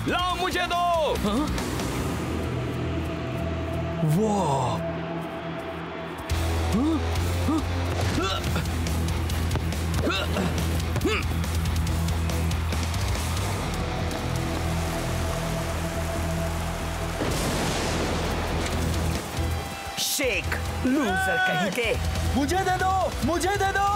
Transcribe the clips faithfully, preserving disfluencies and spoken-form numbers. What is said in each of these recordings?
लाओ मुझे दो। हाँ? वाह! हाँ? हाँ? शेक, लूजर कहीं के। मुझे दे दो, मुझे दे दो।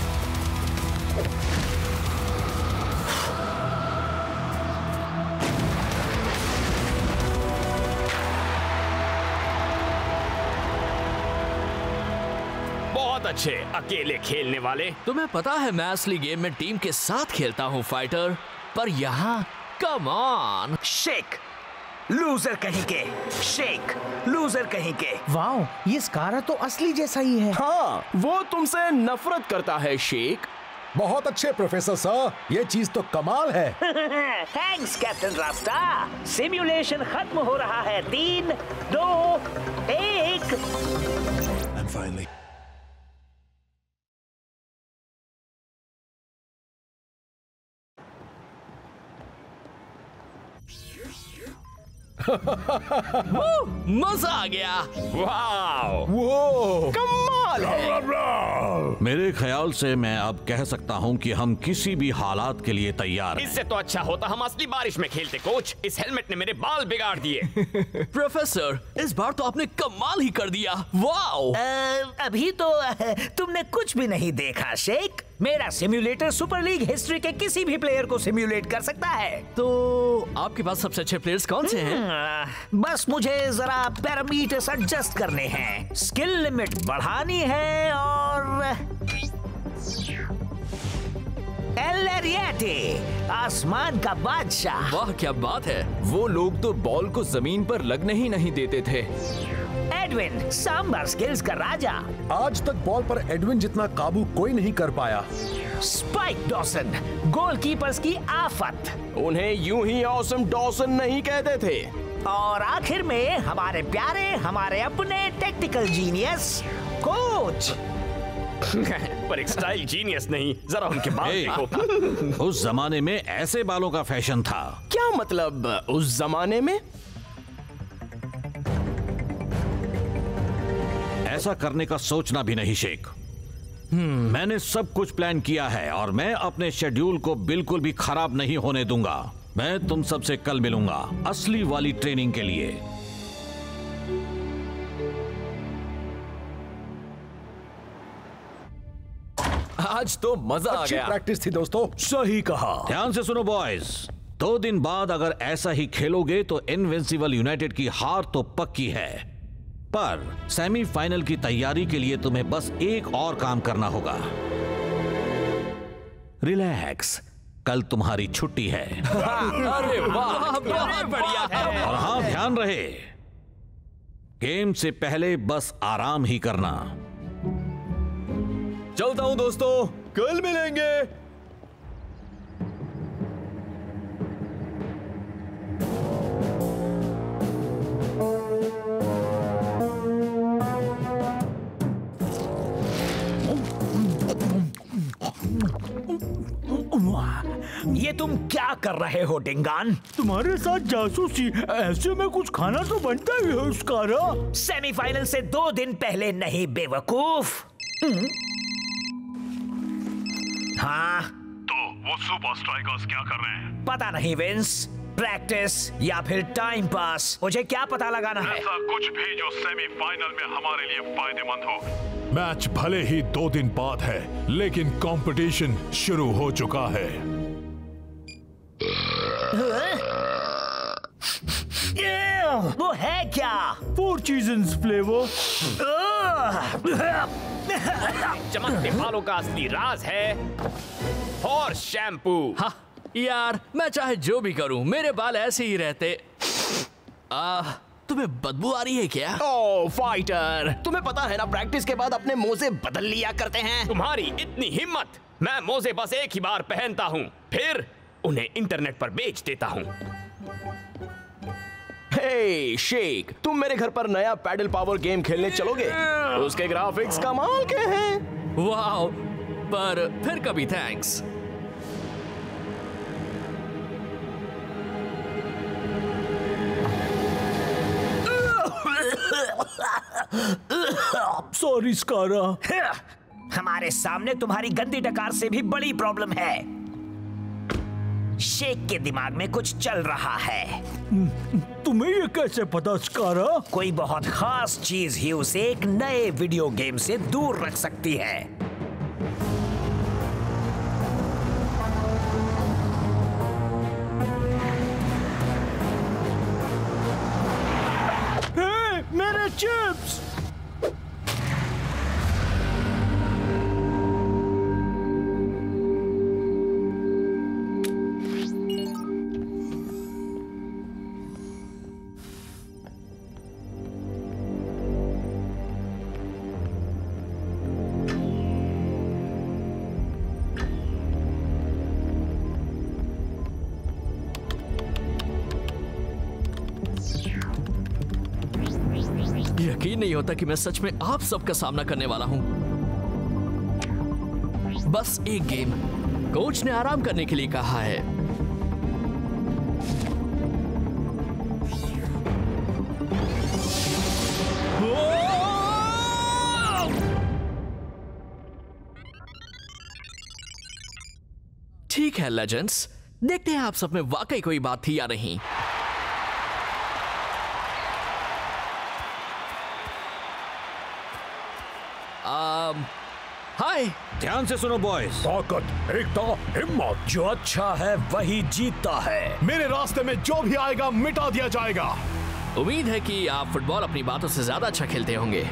बहुत अच्छे अकेले खेलने वाले। तुम्हें पता है मैं असली गेम में टीम के साथ खेलता हूँ फाइटर, पर यहाँ कम ऑन। शेक, लूजर कहीं के। शेक, लूजर कहीं के। वाओ, ये स्कारा तो असली जैसा ही है। हाँ, वो तुमसे नफरत करता है शेक। बहुत अच्छे प्रोफेसर सर, ये चीज तो कमाल है। थैंक्स कैप्टन रास्ता। सिमुलेशन खत्म हो रहा है। तीन, दो, एक। And finally. मजा आ गया। वाओ, वो कमाल है। मेरे ख्याल से मैं अब कह सकता हूँ कि हम किसी भी हालात के लिए तैयार हैं। इससे तो अच्छा होता हम असली बारिश में खेलते। कोच, इस हेलमेट ने मेरे बाल बिगाड़ दिए। प्रोफेसर, इस बार तो आपने कमाल ही कर दिया। वाओ! अभी तो अ, तुमने कुछ भी नहीं देखा शेक। मेरा सिम्युलेटर सुपर लीग हिस्ट्री के किसी भी प्लेयर को सिम्युलेट कर सकता है। तो आपके पास सबसे अच्छे प्लेयर्स कौन से हैं? हम्म, बस मुझे जरा पैरामीटर्स एडजस्ट करने हैं, स्किल लिमिट बढ़ानी है और एल एरिएटे, आसमान का बादशाह। वाह क्या बात है। वो लोग तो बॉल को जमीन पर लगने ही नहीं देते थे। एडविन, सांबर स्किल्स का राजा। आज तक बॉल पर एडविन जितना काबू कोई नहीं कर पाया। स्पाइक डॉसन, गोलकीपर्स की आफत। उन्हें यूं ही ऑसम डॉसन नहीं कहते थे। और आखिर में हमारे प्यारे, हमारे अपने टेक्निकल जीनियस कोच। पर एक स्टाइल जीनियस नहीं, जरा उनके बाल ए, देखो। उस जमाने में ऐसे बालों का फैशन था। क्या मतलब उस जमाने में? ऐसा करने का सोचना भी नहीं शेख। हम्म, मैंने सब कुछ प्लान किया है और मैं अपने शेड्यूल को बिल्कुल भी खराब नहीं होने दूंगा। मैं तुम सबसे कल मिलूंगा असली वाली ट्रेनिंग के लिए। आज तो मजा आ अच्छी गया। प्रैक्टिस थी दोस्तों। सही कहा। ध्यान से सुनो बॉयज, दो दिन बाद अगर ऐसा ही खेलोगे तो इनविंसिबल यूनाइटेड की हार तो पक्की है, पर सेमीफाइनल की तैयारी के लिए तुम्हें बस एक और काम करना होगा। रिलैक्स, कल तुम्हारी छुट्टी है। अरे वाह, बहुत बढ़िया है। और हाँ, ध्यान रहे, गेम से पहले बस आराम ही करना। चलता हूँ दोस्तों, कल मिलेंगे। ये तुम क्या कर रहे हो डिंगान? तुम्हारे साथ जासूसी, ऐसे में कुछ खाना तो बनता ही है स्कारा। सेमीफाइनल से दो दिन पहले नहीं बेवकूफ। हाँ, तो वो सुपर स्ट्राइकर्स क्या कर रहे हैं? पता नहीं विंस, प्रैक्टिस या फिर टाइम पास, मुझे क्या पता लगाना है। ऐसा कुछ भी जो सेमीफाइनल में हमारे लिए फायदेमंद हो। मैच भले ही दो दिन बाद है, लेकिन कंपटीशन शुरू हो चुका है। वो है क्या? Four seasons flavour. चमकते बालों का असली राज है हॉर्स शैम्पू। हाँ यार, मैं चाहे जो भी करूं, मेरे बाल ऐसे ही रहते। आ, तुम्हें बदबू आ रही है क्या? ओ फाइटर, तुम्हें पता है ना प्रैक्टिस के बाद अपने मोजे बदल लिया करते हैं। तुम्हारी इतनी हिम्मत! मैं मोजे बस एक ही बार पहनता हूँ, फिर उन्हें इंटरनेट पर बेच देता हूँ। हे शेक, तुम मेरे घर पर नया पैडल पावर गेम खेलने चलोगे? उसके ग्राफिक्स कमाल के हैं। वाह, पर फिर कभी थैंक्स। सॉरी स्कारा। हमारे सामने तुम्हारी गंदी डकार से भी बड़ी प्रॉब्लम है। शेख के दिमाग में कुछ चल रहा है। तुम्हें ये कैसे पता स्कारा? कोई बहुत खास चीज ही उसे एक नए वीडियो गेम से दूर रख सकती है। हे, मेरे चिप्स! यकीन नहीं होता कि मैं सच में आप सबका सामना करने वाला हूं। बस एक गेम। कोच ने आराम करने के लिए कहा है। ठीक है लेजेंड्स, देखते हैं आप सब में वाकई कोई बात थी या नहीं। हाय, ध्यान से सुनो बॉयज। ताकत, एकता, हिम्मत, जो अच्छा है वही जीतता है। मेरे रास्ते में जो भी आएगा मिटा दिया जाएगा। उम्मीद है कि आप फुटबॉल अपनी बातों से ज्यादा अच्छा खेलते होंगे।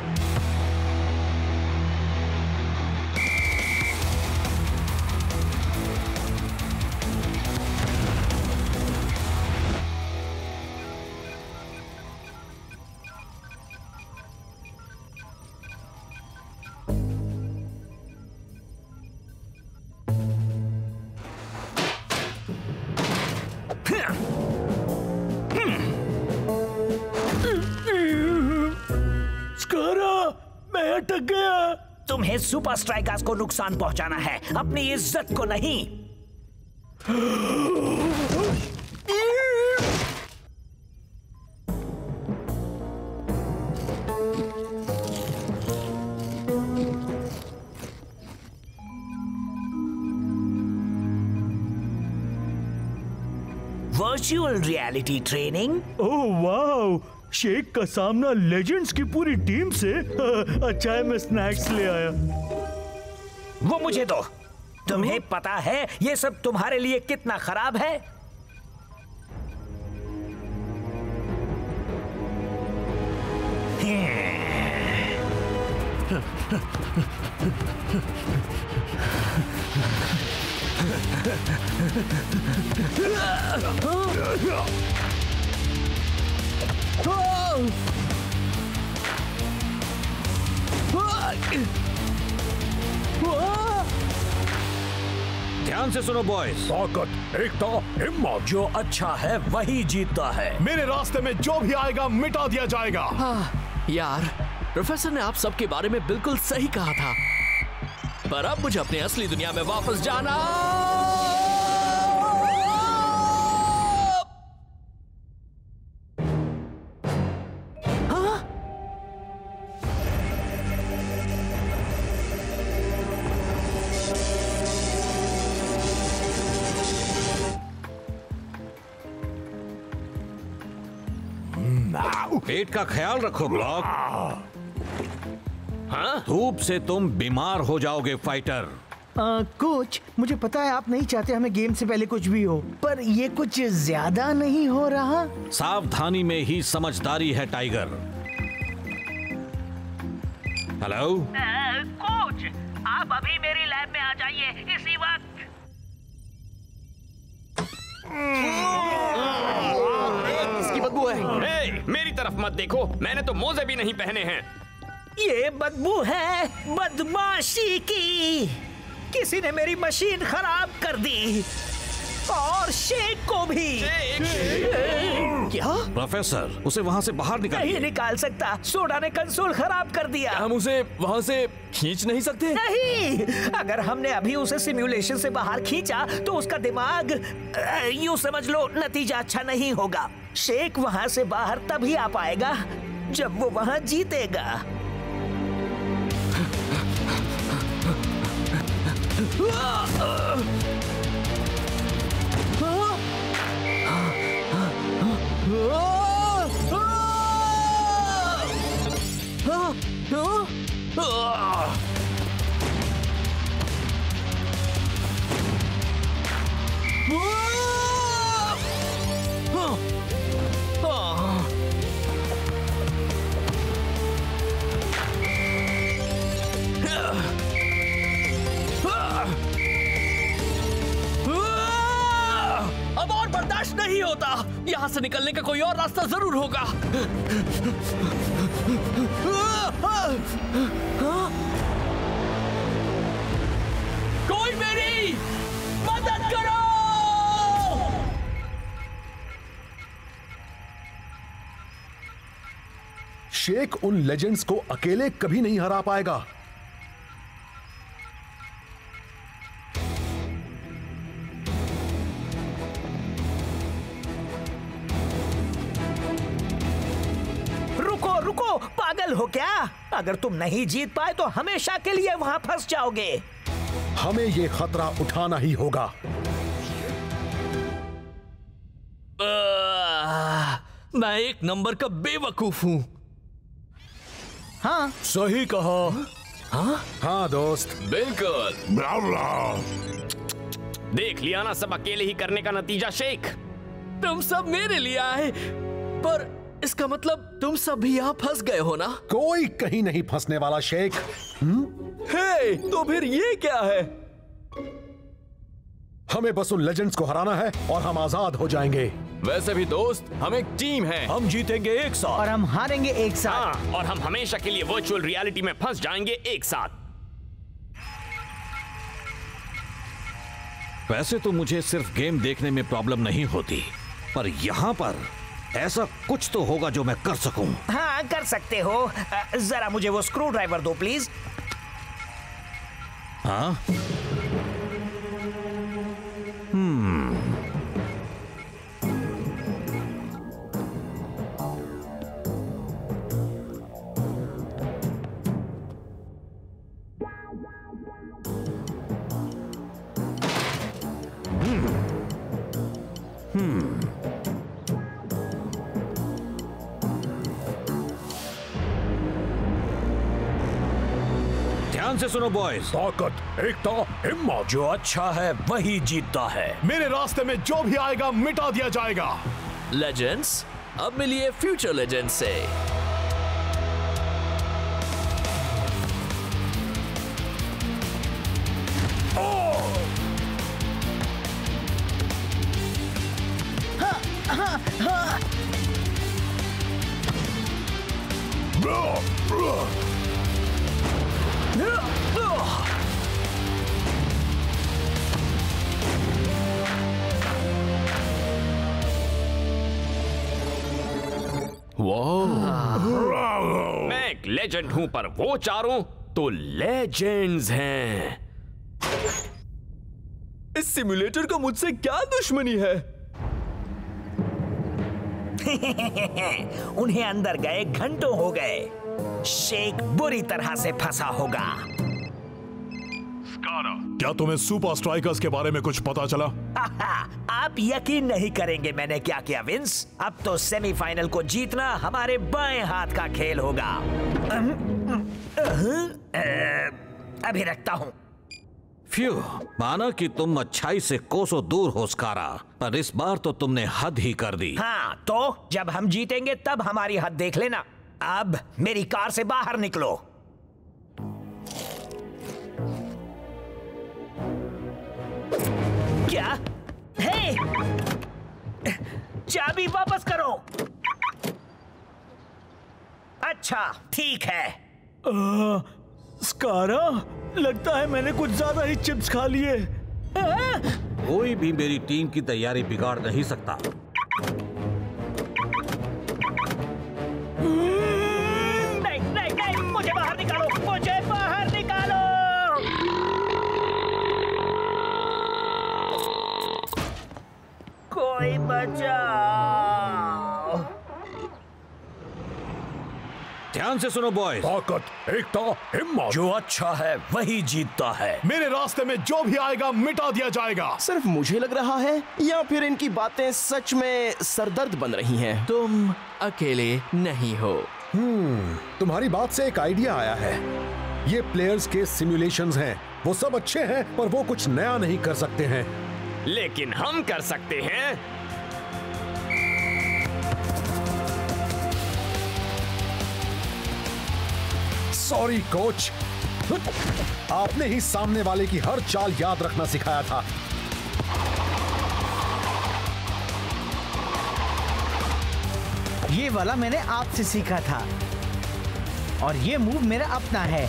तुम्हें सुपर स्ट्राइकर्स को नुकसान पहुंचाना है, अपनी इज्जत को नहीं। Virtual reality training. ओह वाह, शेख का सामना लेजेंड्स की पूरी टीम से। अच्छा है मैं स्नैक्स ले आया। वो मुझे दो। तुम्हें पता है ये सब तुम्हारे लिए कितना खराब है? ध्यान से सुनो बॉयज। ताकत, एकता, हिम्मत, जो अच्छा है वही जीतता है। मेरे रास्ते में जो भी आएगा मिटा दिया जाएगा। हाँ, यार, प्रोफेसर ने आप सबके बारे में बिल्कुल सही कहा था, पर अब मुझे अपनी असली दुनिया में वापस जाना। पेट का ख्याल रखो ब्लॉक। हाँ? धूप से तुम बीमार हो जाओगे फाइटर। आ, कोच, मुझे पता है आप नहीं चाहते हमें गेम से पहले कुछ भी हो, पर ये कुछ ज्यादा नहीं हो रहा? सावधानी में ही समझदारी है टाइगर। हेलो कोच, आप अभी मेरी लैब में आ जाइए इसी वक्त। इसकी बदबू है। ए, मेरी तरफ मत देखो, मैंने तो मोजे भी नहीं पहने हैं। ये बदबू है बदमाशी की। किसी ने मेरी मशीन खराब कर दी और शेख को भी। क्या? प्रोफेसर, उसे वहाँ से बाहर निकाल। नहीं निकाल सकता, सोडा ने कंसोल खराब कर दिया। हम उसे वहाँ से खींच नहीं सकते? नहीं, अगर हमने अभी उसे सिमुलेशन से बाहर खींचा तो उसका दिमाग, यूं समझ लो, नतीजा अच्छा नहीं होगा। शेख वहाँ से बाहर तभी आ पाएगा जब वो वहां जीतेगा। अब और बर्दाश्त नहीं होता। यहाँ से निकलने का कोई और रास्ता जरूर होगा। कोई मेरी मदद करो। शेख उन लेजेंड्स को अकेले कभी नहीं हरा पाएगा। रुको रुको, पागल हो क्या? अगर तुम नहीं जीत पाए तो हमेशा के लिए वहां फंस जाओगे। हमें ये खतरा उठाना ही होगा। आ, मैं एक नंबर का बेवकूफ हूं। हाँ सही कहा। हाँ हाँ दोस्त, बिल्कुल। देख लिया ना, सब अकेले ही करने का नतीजा शेख। तुम सब मेरे लिए आए, पर इसका मतलब तुम सब भी यहाँ फंस गए हो ना? कोई कहीं नहीं फंसने वाला शेख। हे, तो फिर ये क्या है? हमें बस उन लेजेंड्स को हराना है और हम आजाद हो जाएंगे। वैसे भी दोस्त, हम एक टीम है। हम जीतेंगे एक साथ और हम हारेंगे एक साथ। हाँ, और हम हमेशा के लिए वर्चुअल रियलिटी में फंस जाएंगे एक साथ। वैसे तो मुझे सिर्फ गेम देखने में प्रॉब्लम नहीं होती, पर यहाँ पर ऐसा कुछ तो होगा जो मैं कर सकूं। हाँ कर सकते हो। अ, जरा मुझे वो स्क्रू ड्राइवर दो प्लीज। हाँ? हम्म। हम्म। ध्यान से सुनो बॉयज। ताकत, एकता, हिम्मत। जो अच्छा है वही जीतता है। मेरे रास्ते में जो भी आएगा मिटा दिया जाएगा। लेजेंड्स, अब मिलिए फ्यूचर लेजेंड्स से। मैं एक लेजेंड हूं, पर वो चारों तो लेजेंड्स हैं। इस सिम्युलेटर को मुझसे क्या दुश्मनी है? उन्हें अंदर गए घंटों हो गए। शेख बुरी तरह से फंसा होगा। क्या तुम्हें सुपर स्ट्राइकर्स के बारे में कुछ पता चला? आप यकीन नहीं करेंगे मैंने क्या किया विंस। अब तो सेमीफाइनल को जीतना हमारे बाएं हाथ का खेल होगा। अभी रखता हूं। फ्यू, माना कि तुम अच्छाई से कोसों दूर हो स्कारा, पर इस बार तो तुमने हद ही कर दी। हाँ, तो जब हम जीतेंगे तब हमारी हद देख लेना। अब मेरी कार से बाहर निकलो। क्या? हे! चाबी वापस करो। अच्छा ठीक है। आ, स्कारा, लगता है मैंने कुछ ज्यादा ही चिप्स खा लिए। कोई भी मेरी टीम की तैयारी बिगाड़ नहीं सकता। नहीं नहीं नहीं, मुझे बाहर निकालो, मुझे बाहर निकालो। कोई बचाओ। ध्यान से सुनो बॉयज। ताकत, एकता, हिम्मत। जो अच्छा है वही जीतता है। मेरे रास्ते में जो भी आएगा मिटा दिया जाएगा। सिर्फ मुझे लग रहा है या फिर इनकी बातें सच में सरदर्द बन रही हैं? तुम अकेले नहीं हो। हम्म, तुम्हारी बात से एक आइडिया आया है। ये प्लेयर्स के सिमुलेशंस हैं। वो सब अच्छे हैं पर वो कुछ नया नहीं कर सकते हैं। लेकिन हम कर सकते हैं। सॉरी कोच, आपने ही सामने वाले की हर चाल याद रखना सिखाया था। ये वाला मैंने आपसे सीखा था और ये मूव मेरा अपना है।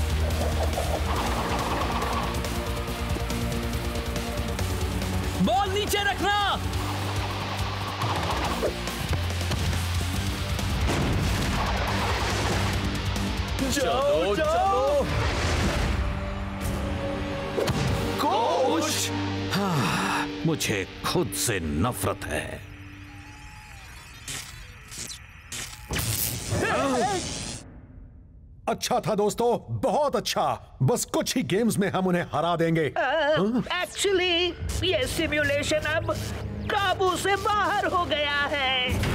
बॉल नीचे रखना। चलो चलो कोच। हाँ, मुझे खुद से नफरत है। अच्छा था दोस्तों, बहुत अच्छा। बस कुछ ही गेम्स में हम उन्हें हरा देंगे। एक्चुअली ये सिमुलेशन अब काबू से बाहर हो गया है।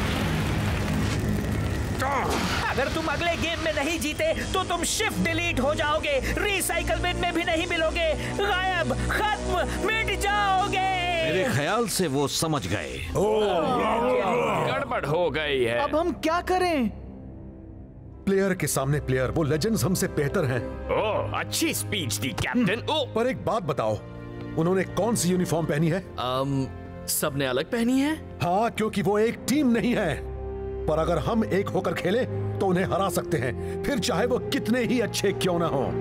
अगर तुम अगले गेम में नहीं जीते तो तुम शिफ्ट डिलीट हो जाओगे, रिसाइकल बिन में भी नहीं मिलोगे, गायब, खत्म, मिट जाओगे। मेरे ख्याल से वो समझ गए। गड़बड़ हो गई है। अब हम क्या करें? प्लेयर के सामने प्लेयर, वो लेजेंड्स हमसे बेहतर हैं। ओह, अच्छी स्पीच दी कैप्टन। ओह, पर एक बात बताओ, उन्होंने कौन सी यूनिफॉर्म पहनी है? um, सबने अलग पहनी है। हाँ, क्योंकि वो एक टीम नहीं है। पर अगर हम एक होकर खेले तो उन्हें हरा सकते हैं, फिर चाहे वो कितने ही अच्छे क्यों ना हो।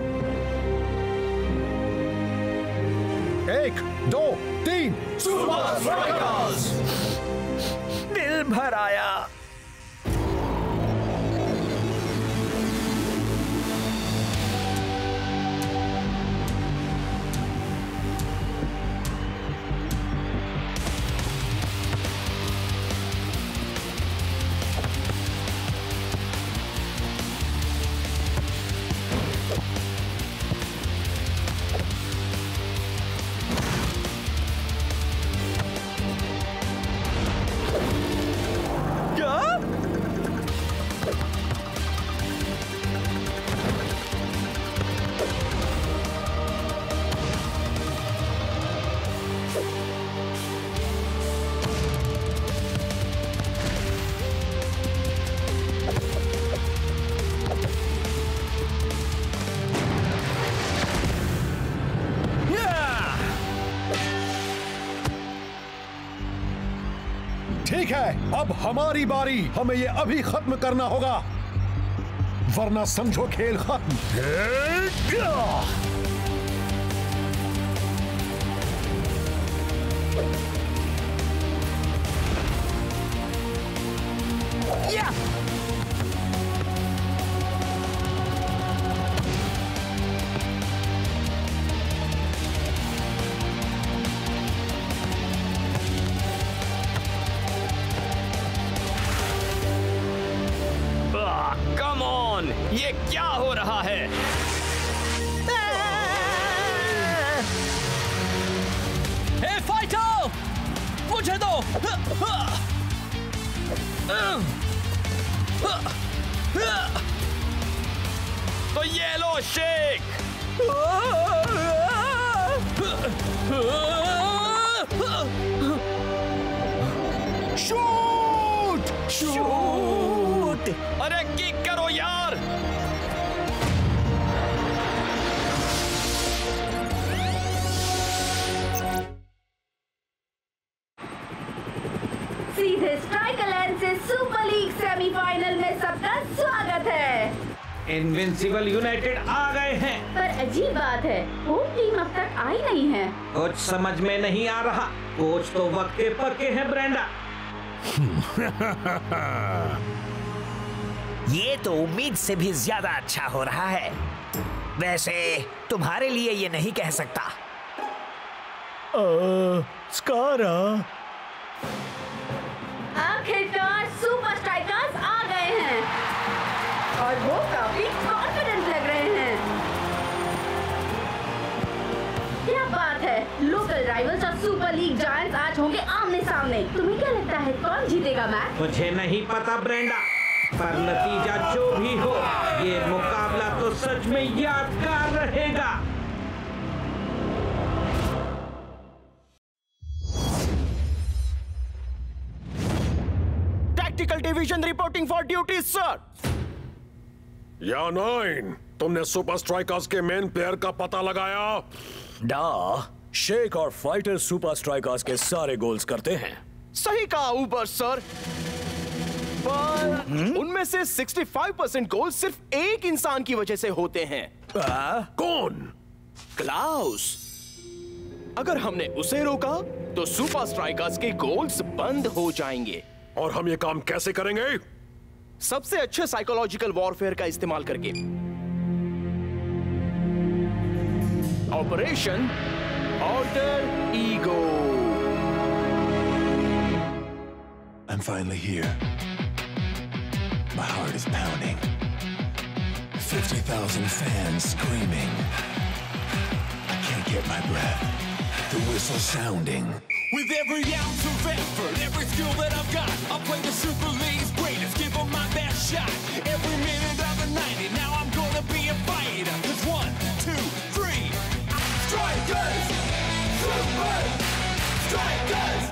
एक, दो, तीन, सुपर स्ट्राइकर्स। दिल भर आया। ठीक है, अब हमारी बारी। हमें ये अभी खत्म करना होगा, वरना समझो खेल खत्म। या! कम ऑन, ये क्या हो रहा है? हे फाइटर, मुझे दो। तो ये लो शेक। शूट! शूट! अरे किक करो यार। सीधे स्ट्राइकर लैंड से सुपर लीग सेमीफाइनल में सबका स्वागत है। इनविंसिबल यूनाइटेड आ गए हैं। पर अजीब बात है, होम टीम अब तक आई नहीं है। कुछ समझ में नहीं आ रहा। कोच तो वक्त के पक्के हैं ब्रेंडा। ये तो उम्मीद से भी ज्यादा अच्छा हो रहा है। वैसे तुम्हारे लिए ये नहीं कह सकता। स्कारा, आखिरकार सुपर स्ट्राइकर्स आ गए हैं। आमने सामने। तुम्हें क्या लगता है कौन जीतेगा मैच? मुझे नहीं पता ब्रेंडा, पर नतीजा जो भी हो, ये मुकाबला तो सच में यादगार रहेगा। Tactical division reporting for duty sir. या नाइन, तुमने सुपर स्ट्राइकर्स के मेन प्लेयर का पता लगाया? डा, शेक और फाइटर सुपर स्ट्राइकर्स के सारे गोल्स करते हैं। सही कहा ऊपर सर, पर उनमें से पैंसठ परसेंट गोल सिर्फ एक इंसान की वजह से होते हैं। आ? कौन? क्लाउस। अगर हमने उसे रोका तो सुपर स्ट्राइकर्स के गोल्स बंद हो जाएंगे। और हम ये काम कैसे करेंगे? सबसे अच्छे साइकोलॉजिकल वॉरफेयर का इस्तेमाल करके। Operation alter ego. I'm finally here. My heart is pounding. fifty thousand fans screaming. I can't get my breath. The whistle sounding. With every ounce of effort, every skill that I've got, I'll play the Super League's greatest, give them my best shot. Every minute of the ninety, now I'm gonna be a fighter. It's one, two, three. Strikers! Super Strikers!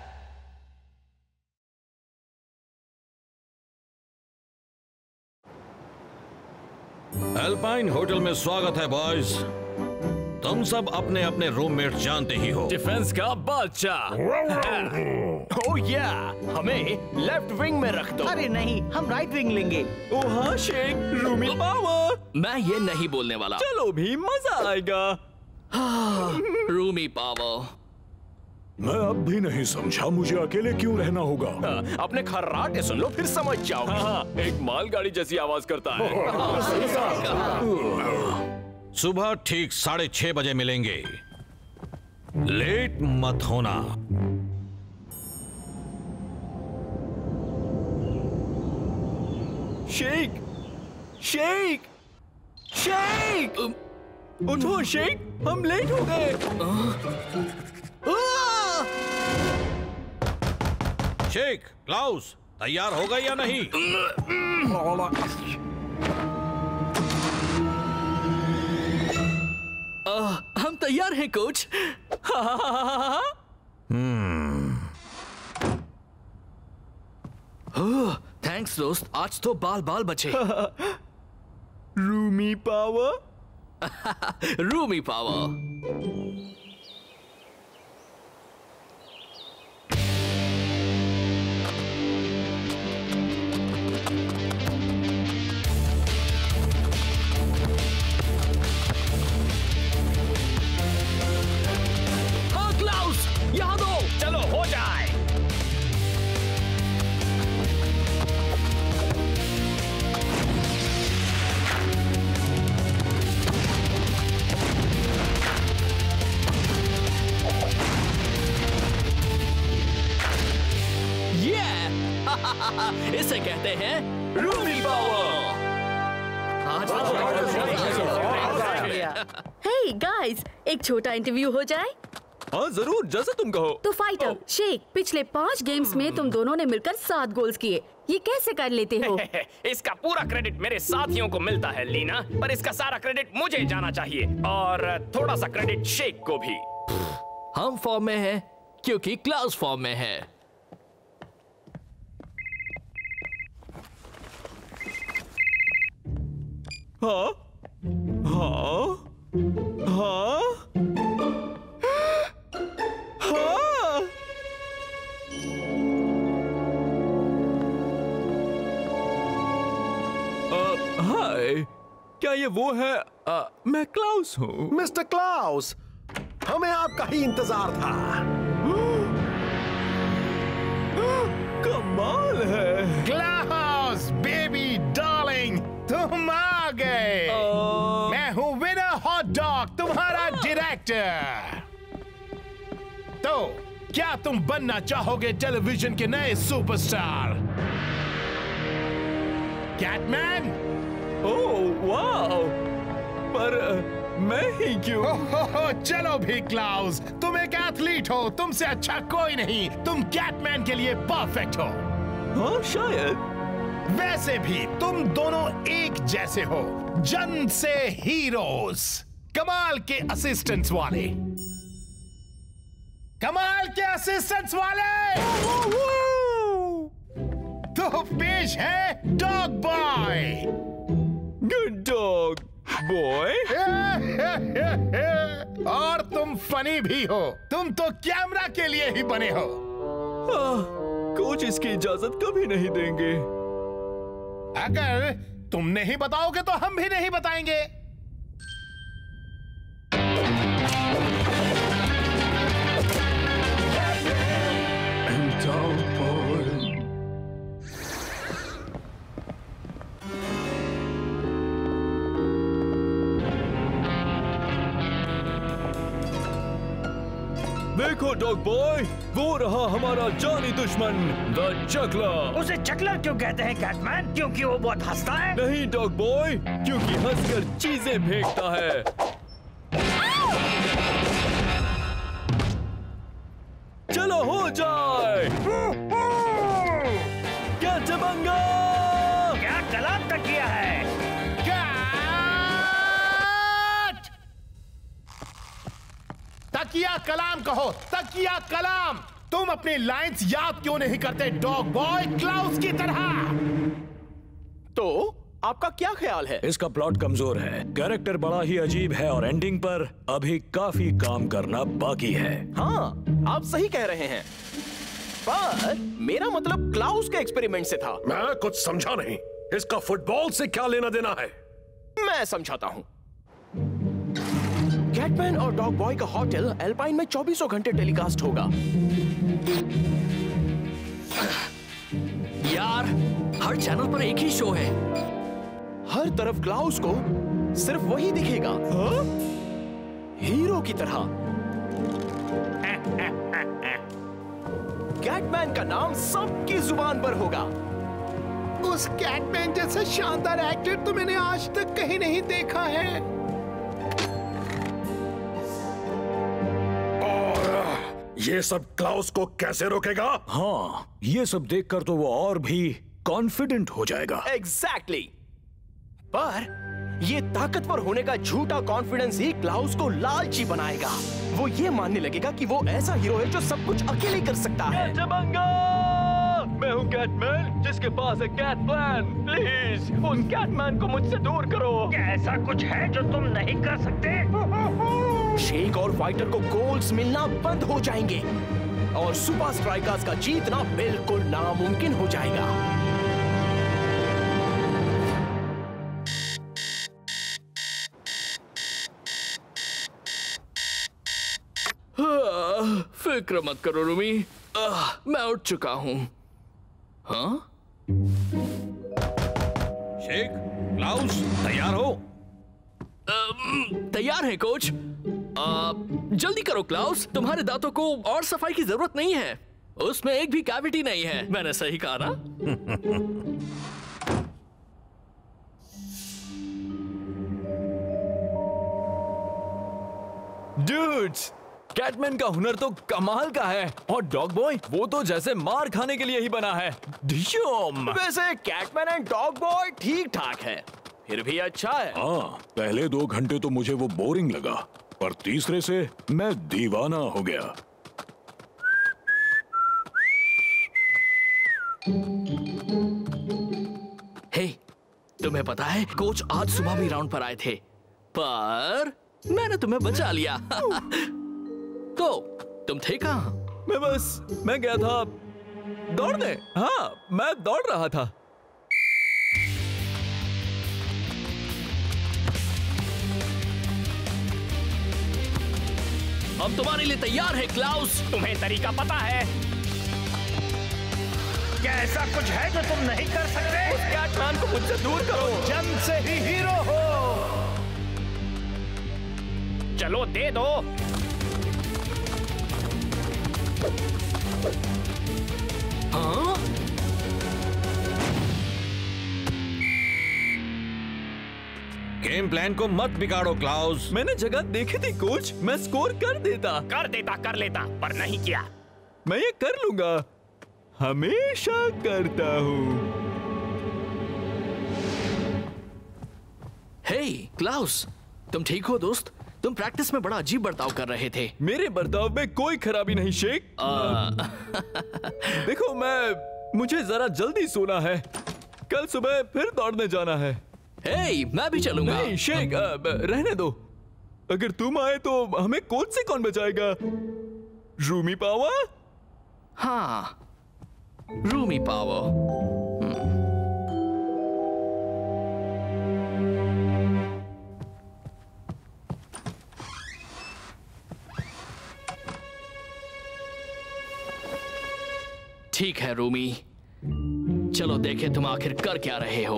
Alpine hotel में स्वागत है boys. तुम सब अपने अपने roommate जानते ही हो। Defence का बादशाह। ओह या, हमें लेफ्ट विंग में रख दो। अरे नहीं, हम राइट विंग लेंगे। ओ हाँ शेख, रूमी पावर। मैं ये नहीं बोलने वाला। चलो भी मजा आएगा। Rumi power. मैं अब भी नहीं समझा मुझे अकेले क्यों रहना होगा। हाँ, अपने खर्राटे सुन लो फिर समझ जाओ। हाँ, एक मालगाड़ी जैसी आवाज करता है। सुबह ठीक साढ़े छह बजे मिलेंगे। लेट मत होना। शेख, शेख, शेख, उठो शेख, हम लेट हो गए। शेख, क्लाउस, तैयार हो गए या नहीं? आ, हम तैयार हैं कोच। थैंक्स दोस्त, आज तो बाल बाल बचे। Rumi power. Rumi power. यहाँ दो, चलो हो जाए। ये इसे कहते हैं रूमी पावर। हे गाइस, एक छोटा इंटरव्यू हो जाए? हाँ जरूर, जैसा तुम कहो। तो फाइटर, शेख, पिछले पांच गेम्स में तुम दोनों ने मिलकर सात गोल्स किए। ये कैसे कर लेते हो? इसका पूरा क्रेडिट मेरे साथियों को मिलता है लीना, पर इसका सारा क्रेडिट मुझे जाना चाहिए और थोड़ा सा क्रेडिट शेख को भी। हम फॉर्म में हैं क्योंकि क्लाउस फॉर्म में है। हाँ हाँ हाँ हाँ। हाय, क्या ये वो है? आ, मैं क्लाउस हूँ। मिस्टर क्लाउस, हमें आपका ही इंतजार था। कमाल है। क्लाउस बेबी डार्लिंग, तुम आ गए। मैं हूँ विनर हॉट डॉग, तुम्हारा डायरेक्टर। तो क्या तुम बनना चाहोगे टेलीविजन के नए सुपरस्टार? कैटमैन? ओह वाओ, पर मैं ही क्यों? हो, हो, हो, चलो भी क्लाउस, तुम एक एथलीट हो, तुमसे अच्छा कोई नहीं, तुम कैटमैन के लिए परफेक्ट हो। हाँ शायद। वैसे भी तुम दोनों एक जैसे हो, जन्म से हीरोज, कमाल के असिस्टेंट्स वाले, कमाल के असिस्टेंट्स वाले। तो पेश है dog boy. Good dog boy. और तुम फनी भी हो, तुम तो कैमरा के लिए ही बने हो। आ, कोच इसकी इजाजत कभी नहीं देंगे। अगर तुम नहीं बताओगे तो हम भी नहीं बताएंगे। देखो डॉग बॉय, वो रहा हमारा जानी दुश्मन द चकलर। उसे चकलर क्यों कहते हैं कैटमैन? क्योंकि वो बहुत हंसता है? नहीं डॉग बॉय, क्योंकि हंसकर चीजें फेंकता है। चलो हो जाए। क्या चबंगा? क्या कलाम तक किया है? तकिया कलाम कहो, तकिया कलाम। तुम अपनी लाइंस याद क्यों नहीं करते डॉग बॉय, क्लाउस की तरह? तो आपका क्या ख्याल है? इसका प्लॉट कमजोर है, कैरेक्टर बड़ा ही अजीब है और एंडिंग पर अभी काफी काम करना बाकी है। हाँ, आप सही कह रहे हैं, पर मेरा मतलब क्लाउस के एक्सपेरिमेंट से था। मैं कुछ समझा नहीं, इसका फुटबॉल से क्या लेना देना है? मैं समझाता हूँ। कैटमैन और डॉग बॉय का होटल एल्पाइन में चौबीसों घंटे टेलीकास्ट होगा। यार, हर चैनल पर एक ही शो है। हर तरफ क्लाउस को सिर्फ वही दिखेगा। हाँ? हीरो की तरह। कैटमैन का नाम सबकी जुबान पर होगा। उस कैटमैन जैसा शानदार एक्टर तो मैंने आज तक कहीं नहीं देखा है। ये सब क्लाउस को कैसे रोकेगा? हाँ, ये सब देखकर तो वो और भी कॉन्फिडेंट हो जाएगा। Exactly exactly. पर ये ताकतवर होने का झूठा कॉन्फिडेंस ही क्लाउस को लालची बनाएगा। वो ये मानने लगेगा कि वो ऐसा हीरो है जो सब कुछ अकेले कर सकता है। मैं हूँ कैटमैन, जिसके पास है कैट प्लान। प्लीज उस कैटमैन को मुझसे दूर करो। क्या ऐसा कुछ है जो तुम नहीं कर सकते? शेक और फाइटर को गोल्स मिलना बंद हो जाएंगे और सुपर स्ट्राइकर्स का जीतना बिल्कुल नामुमकिन हो जाएगा। फिक्र मत करो रूमी, मैं उठ चुका हूँ। हाँ? शेक, क्लाउस, तैयार हो? तैयार है कोच। आ, जल्दी करो क्लाउस, तुम्हारे दांतों को और सफाई की जरूरत नहीं है। उसमें एक भी कैविटी नहीं है। मैंने सही कहा ना? डूड्स, कैटमैन का हुनर तो कमाल का है और डॉग बॉय वो तो जैसे मार खाने के लिए ही बना है। ढिशोम। वैसे कैटमैन एंड डॉग बॉय ठीक ठाक है, फिर भी अच्छा है। हाँ, पहले दो घंटे तो मुझे वो बोरिंग लगा, पर तीसरे से मैं दीवाना हो गया। हे, तुम्हें पता है कोच आज सुबह भी राउंड पर आए थे, पर मैंने तुम्हें बचा लिया। तो तुम थे कहाँ? मैं बस मैं गया था दौड़ने। हाँ, मैं दौड़ रहा था। अब तुम्हारे लिए तैयार है क्लाउस। तुम्हें तरीका पता है? क्या ऐसा कुछ है जो तुम नहीं कर सकते? उस कैटमैन को मुझसे दूर करो। जन्म से ही हीरो हो। चलो दे दो। हाँ? गेम प्लान को मत बिगाड़ो क्लाउस। मैंने जगह देखी थी कोच, मैं स्कोर कर देता कर देता कर लेता पर नहीं किया। मैं ये कर लूंगा, हमेशा करता हूँ। हे क्लाउस, तुम ठीक हो दोस्त? तुम प्रैक्टिस में बड़ा अजीब बर्ताव कर रहे थे। मेरे बर्ताव में कोई खराबी नहीं शेख। देखो मैं मुझे जरा जल्दी सोना है, कल सुबह फिर दौड़ने जाना है। हे, मैं भी चलूंगा। नहीं शेख, रहने दो। अगर तुम आए तो हमें कोच से कौन बचाएगा? रूमी पावा? हाँ, रूमी पावा। ठीक है रूमी, चलो देखें तुम आखिर कर क्या रहे हो।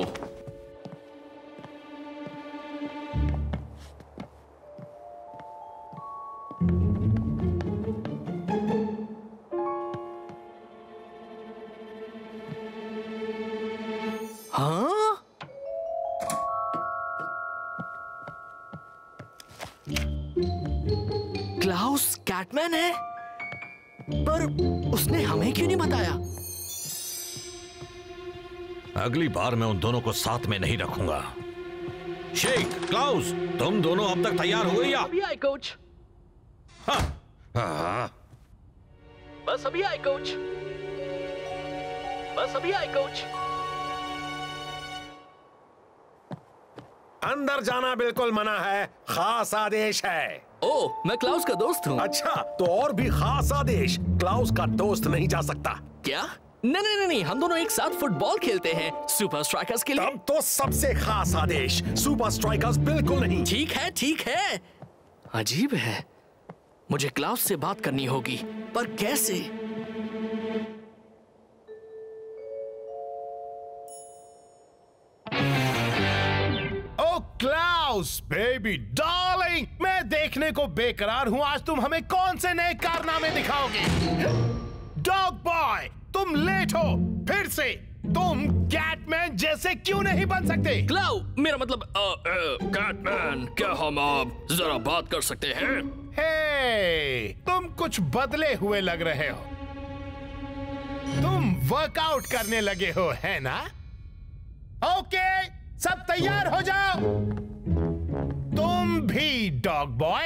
हाँ? क्लाउस कैटमैन है? पर उसने हमें क्यों नहीं बताया? अगली बार मैं उन दोनों को साथ में नहीं रखूंगा। शेख, क्लाउस, तुम दोनों अब तक तैयार हुए या? अभी आए कोच। हाँ, हाँ। बस अभी आए कोच। बस अभी आए कोच। अंदर जाना बिल्कुल मना है, खास आदेश है। ओ, मैं क्लाउस का दोस्त हूँ। अच्छा, तो और भी खास आदेश, क्लाउस का दोस्त नहीं जा सकता। क्या? नहीं नहीं नहीं, हम दोनों एक साथ फुटबॉल खेलते हैं सुपर स्ट्राइकर्स के लिए। तब तो सबसे खास आदेश, सुपर स्ट्राइकर्स बिल्कुल नहीं। ठीक है ठीक है। अजीब है, मुझे क्लाउस से बात करनी होगी, पर कैसे? क्लाउस बेबी डार्लिंग, मैं देखने को बेकरार हूं आज तुम हमें कौन से नए कारनामे दिखाओगे। डॉग बॉय, तुम लेट हो फिर से। तुम कैटमैन जैसे क्यों नहीं बन सकते? क्लाउ, मेरा मतलब कैटमैन, क्या हम आप जरा बात कर सकते हैं? हे, तुम कुछ बदले हुए लग रहे हो। तुम वर्कआउट करने लगे हो, है ना? ओके, सब तैयार हो जाओ। तुम भी डॉग बॉय।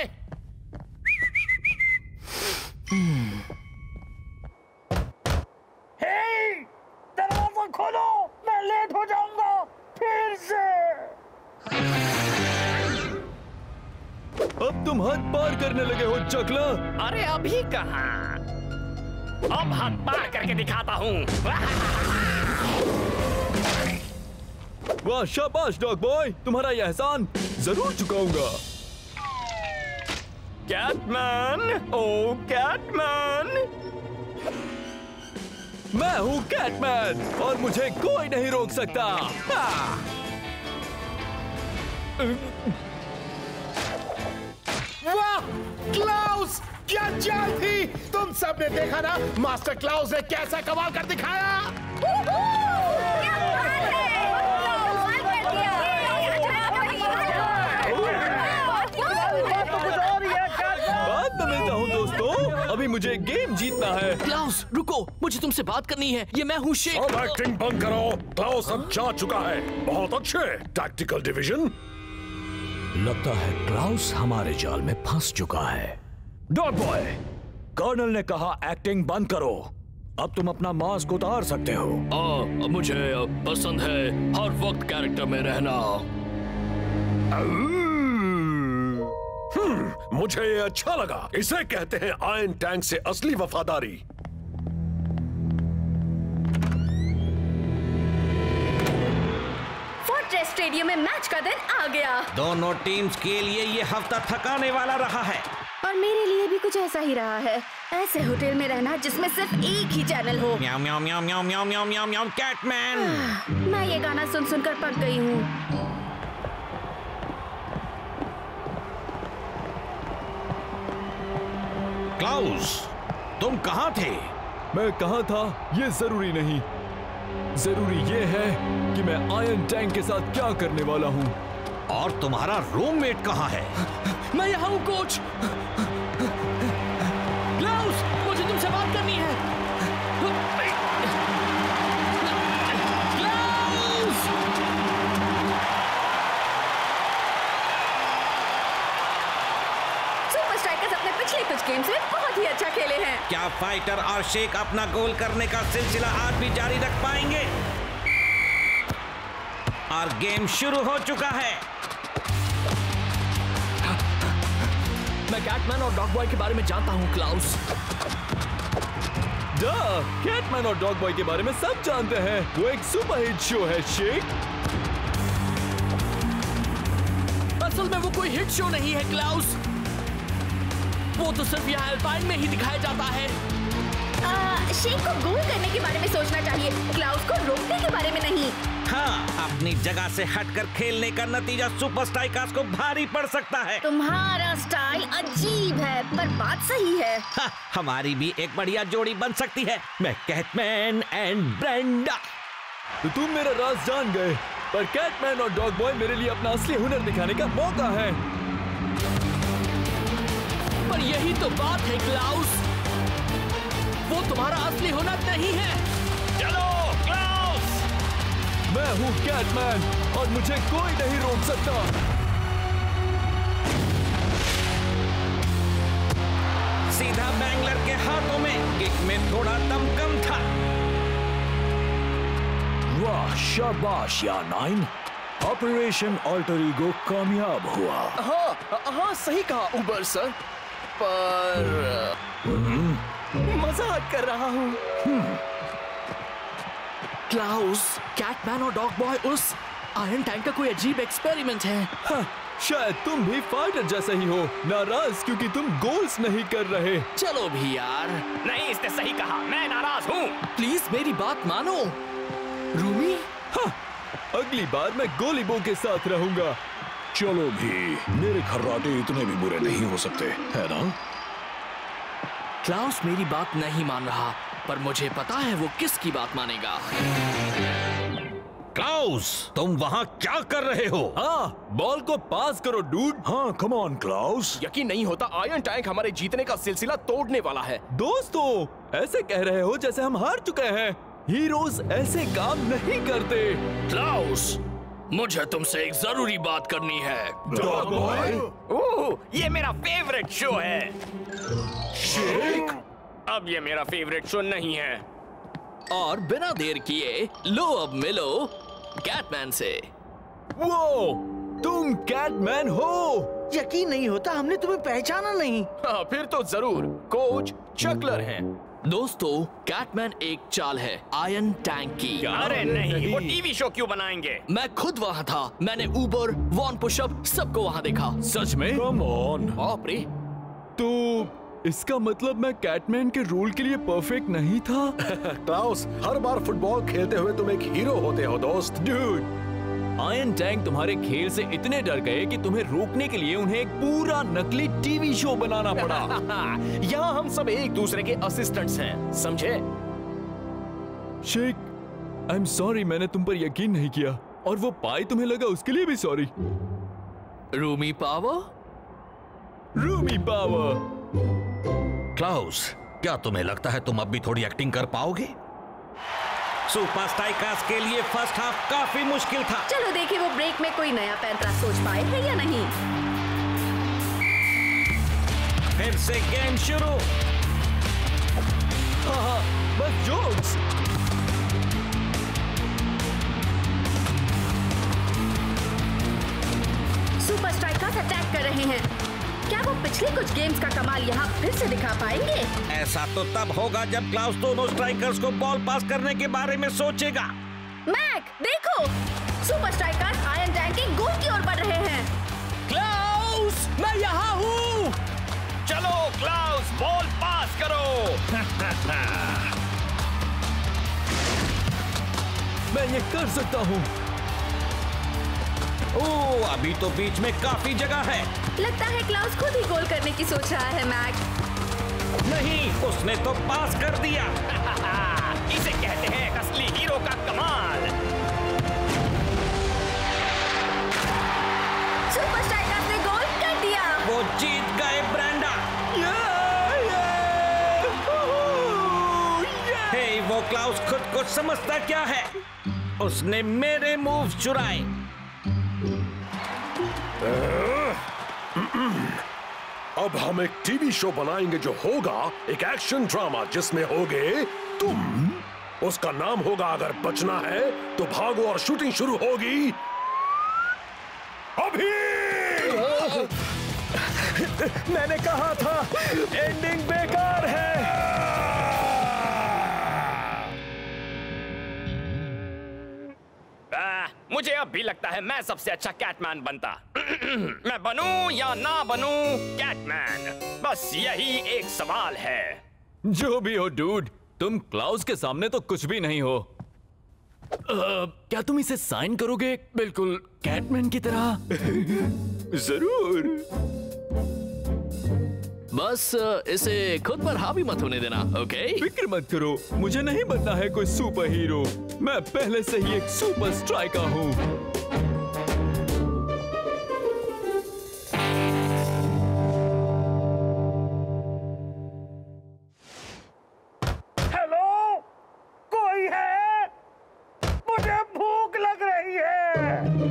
हे, दरवाजा खोलो, मैं लेट हो जाऊंगा फिर से। अब तुम हद पार करने लगे हो चकला। अरे अभी कहाँ, अब हद पार करके दिखाता हूँ। वाह शाबाश डॉग बॉय, तुम्हारा यह एहसान जरूर चुकाऊंगा। कैटमैन, ओ कैटमैन, मैं हूँ कैटमैन और मुझे कोई नहीं रोक सकता। वाह क्लाउस, क्या चाल थी। तुम सब ने देखा ना, मास्टर क्लाउस ने कैसा कमाल कर दिखाया। बाद में मिलता हूँ दोस्तों, अभी मुझे गेम जीतना है। क्लाउस रुको, मुझे तुमसे बात करनी है। ये मैं हूँ शेख। अब एक्टिंग बंद करो, क्लाउस अब जा चुका है। बहुत अच्छे, टैक्टिकल डिवीजन। लगता है क्लाउस हमारे जाल में फंस चुका है। डॉग बॉय, कर्नल ने कहा एक्टिंग बंद करो, अब तुम अपना मास्क उतार सकते हो। आ, मुझे पसंद है हर वक्त कैरेक्टर में रहना। हम्म, मुझे ये अच्छा लगा। इसे कहते हैं आयरन टैंक से असली वफादारी। फोर्ट्रेस स्टेडियम में मैच का दिन आ गया। दोनों टीम्स के लिए ये हफ्ता थकाने वाला रहा है। और मेरे लिए भी कुछ ऐसा ही रहा है। ऐसे होटल में रहना जिसमें सिर्फ एक ही चैनल हो। म्याऊ म्याऊ म्याऊ म्याऊ म्याऊ म्याऊ म्याऊ म्याऊ कैटमैन। मैं ये गाना सुन सुनकर पक गई हूँ। क्लाउस, तुम कहाँ थे? मैं कहाँ था ये जरूरी नहीं, जरूरी ये है कि मैं आयरन टैंक के साथ क्या करने वाला हूँ। और तुम्हारा रूममेट कहाँ है? मैं यहाँ हूँ कोच। क्लाउस, मुझे तुमसे बात करनी है। क्लाउस! सुपर स्ट्राइकर्स अपने पिछले कुछ गेम्स में बहुत ही अच्छा खेले हैं। क्या फाइटर और शेक अपना गोल करने का सिलसिला आज भी जारी रख पाएंगे? और गेम शुरू हो चुका है। मैं कैटमैन और डॉग बॉय के बारे में जानता हूँ क्लाउस। कैटमैन और डॉग बॉय के बारे में सब जानते हैं। वो एक सुपरहिट शो है शेक। असल में वो कोई हिट शो नहीं है क्लाउस। वो तो सिर्फ यहाँ अल्पाइन में ही दिखाया जाता है। आ, शेक को गोल करने के बारे में सोचना चाहिए, क्लाउस को रोकने के बारे में नहीं। हाँ, अपनी जगह से हटकर खेलने का नतीजा सुपर स्ट्राइकर्स को भारी पड़ सकता है। तुम्हारा स्टाइल अजीब है, पर बात सही है। हाँ, हमारी भी एक बढ़िया जोड़ी बन सकती है। मैं कैटमैन एंड ब्रेंडा। तो तुम मेरा राज जान गए, पर कैटमैन और डॉग बॉय मेरे लिए अपना असली हुनर दिखाने का मौका है। पर यही तो बात है क्लाउस, वो तुम्हारा असली हुनर नहीं है। चलो क्लाउस! मैं हूँ कैटमैन और मुझे कोई नहीं रोक सकता। सीधा बैंगलर के हाथों में, किक में थोड़ा दम कम था। वाह, शाबाश या नाइन। ऑपरेशन ऑल्टर ईगो कामयाब हुआ। हाँ हाँ सही कहा उबर सर, पर मजाक कर रहा हूँ। क्लाउस, कैटमैन और डॉग बॉय उस आयरन टैंक का कोई अजीब एक्सपेरिमेंट है। हाँ, शायद तुम भी फाइटर जैसे ही हो, नाराज क्योंकि तुम गोल्स नहीं कर रहे। चलो भी यार। नहीं, इसने सही कहा, मैं नाराज हूँ। प्लीज मेरी बात मानो। रूमी? हाँ, अगली बार मैं गोली बो के साथ रहूंगा। चलो भी, मेरे खर्राटे इतने भी बुरे नहीं हो सकते, है ना? क्लाउस मेरी बात नहीं मान रहा, पर मुझे पता है वो किसकी बात मानेगा। क्लाउस, तुम वहाँ क्या कर रहे हो? हाँ, बॉल को पास करो डूड। हाँ, कम ऑन क्लाउस। यकीन नहीं होता, आयरन टैंक हमारे जीतने का सिलसिला तोड़ने वाला है। दोस्तों, ऐसे कह रहे हो जैसे हम हार चुके हैं। हीरोज ऐसे काम नहीं करते। क्लाउस, मुझे तुमसे एक जरूरी बात करनी है। Dog boy? ओह, ये मेरा फेवरेट शो है। शेक? अब ये मेरा फेवरेट शो नहीं है। और बिना देर किए लो अब मिलो कैटमैन से। वो, तुम कैटमैन हो? यकीन नहीं होता, हमने तुम्हें पहचाना नहीं। हाँ, फिर तो जरूर कोच चकलर हैं। दोस्तों, कैटमैन एक चाल है आयरन टैंक की। अरे नहीं, वो टीवी शो क्यों बनाएंगे? मैं खुद वहाँ था, मैंने ऊबर, वॉन पुशअप सबको वहाँ देखा। सच में? Come on. बाप रे। तो इसका मतलब मैं कैटमैन के रोल के लिए परफेक्ट नहीं था? क्लाउस, हर बार फुटबॉल खेलते हुए तुम एक हीरो होते हो दोस्त। डूड, आयरन टैंक तुम्हारे खेल से इतने डर गए कि तुम्हें रोकने के लिए उन्हें एक पूरा नकली टीवी शो बनाना पड़ा। यहाँ हम सब एक दूसरे के असिस्टेंट्स हैं, समझे? शेक, आई एम सॉरी, मैंने तुम पर यकीन नहीं किया, और वो पाई तुम्हें लगा उसके लिए भी sorry. Rumi power? Rumi power. Klaus, क्या तुम्हें लगता है तुम अब भी थोड़ी एक्टिंग कर पाओगे? सुपर स्ट्राइकर्स के लिए फर्स्ट हाफ काफी मुश्किल था। चलो देखें वो ब्रेक में कोई नया पैंतरा सोच पाए है या नहीं। फिर से गेम शुरू। हाँ हाँ, बस जोक्स। सुपर स्ट्राइकर्स अटैक कर रहे हैं। क्या वो पिछले कुछ गेम्स का कमाल यहाँ फिर से दिखा पाएंगे? ऐसा तो तब होगा जब क्लाउस दोनों स्ट्राइकर्स को बॉल पास करने के बारे में सोचेगा। मैक, देखो, सुपर स्ट्राइकर्स आयरन टैंक के गोल की ओर बढ़ रहे हैं। क्लाउस, मैं यहाँ हूँ। चलो क्लाउस, बॉल पास करो। मैं ये कर सकता हूँ। ओह, अभी तो बीच में काफी जगह है। लगता है क्लाउस खुद ही गोल करने की सोच रहा है। मैक, नहीं, उसने तो पास कर दिया। इसे कहते हैं असली हीरो का कमाल। वो क्लाउस खुद को समझता क्या है? उसने मेरे मूव चुराए। अब हम एक टीवी शो बनाएंगे जो होगा एक एक्शन ड्रामा जिसमें होगे तुम। उसका नाम होगा अगर बचना है तो भागो और शूटिंग शुरू होगी अभी। मैंने कहा था एंडिंग बेकार है। आ, मुझे अब भी लगता है मैं सबसे अच्छा कैटमैन बनता। मैं बनूं या ना बनूं कैटमैन, बस यही एक सवाल है। जो भी हो डूड, तुम क्लाउस के सामने तो कुछ भी नहीं हो। आ, क्या तुम इसे साइन करोगे बिल्कुल कैटमैन की तरह? जरूर। बस इसे खुद पर हावी मत होने देना, ओके? फिक्र मत करो, मुझे नहीं बनना है कोई सुपर हीरो। मैं पहले से ही एक सुपर स्ट्राइकर हूँ। हेलो, कोई है? मुझे भूख लग रही है।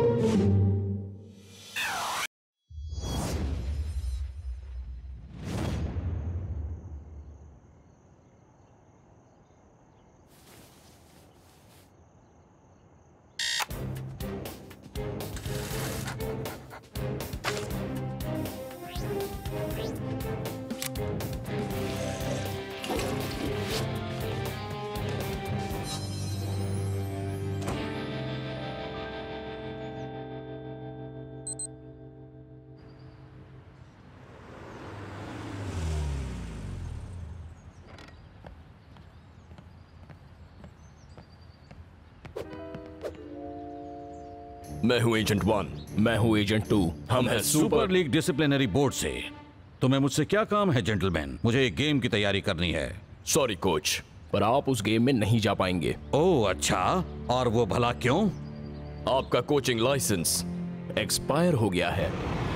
मैं हूं एजेंट वन, मैं हूं एजेंट टू, हम हैं सुपर लीग डिसिप्लिनरी बोर्ड से। तुम्हें मुझसे क्या काम है जेंटलमैन? मुझे एक गेम की तैयारी करनी है। सॉरी कोच, पर आप उस गेम में नहीं जा पाएंगे। ओह अच्छा, और वो भला क्यों? आपका कोचिंग लाइसेंस एक्सपायर हो गया है।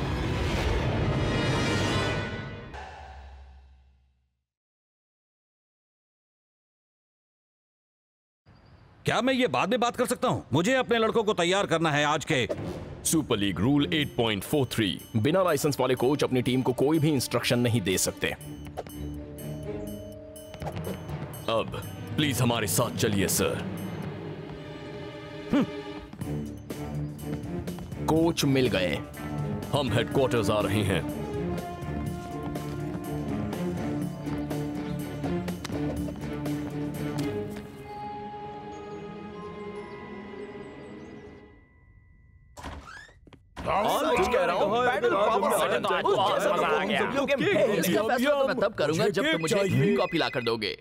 क्या मैं ये बाद में बात कर सकता हूँ? मुझे अपने लड़कों को तैयार करना है आज के। Super league rule eight point four three, बिना लाइसेंस वाले कोच अपनी टीम को कोई भी इंस्ट्रक्शन नहीं दे सकते। अब प्लीज हमारे साथ चलिए सर। कोच मिल गए, हम हेडक्वार्टर्स आ रहे हैं। इसका फैसला तो मैं तब करूंगा जब तुम मुझे ग्रीन कॉपी लाकर दोगे।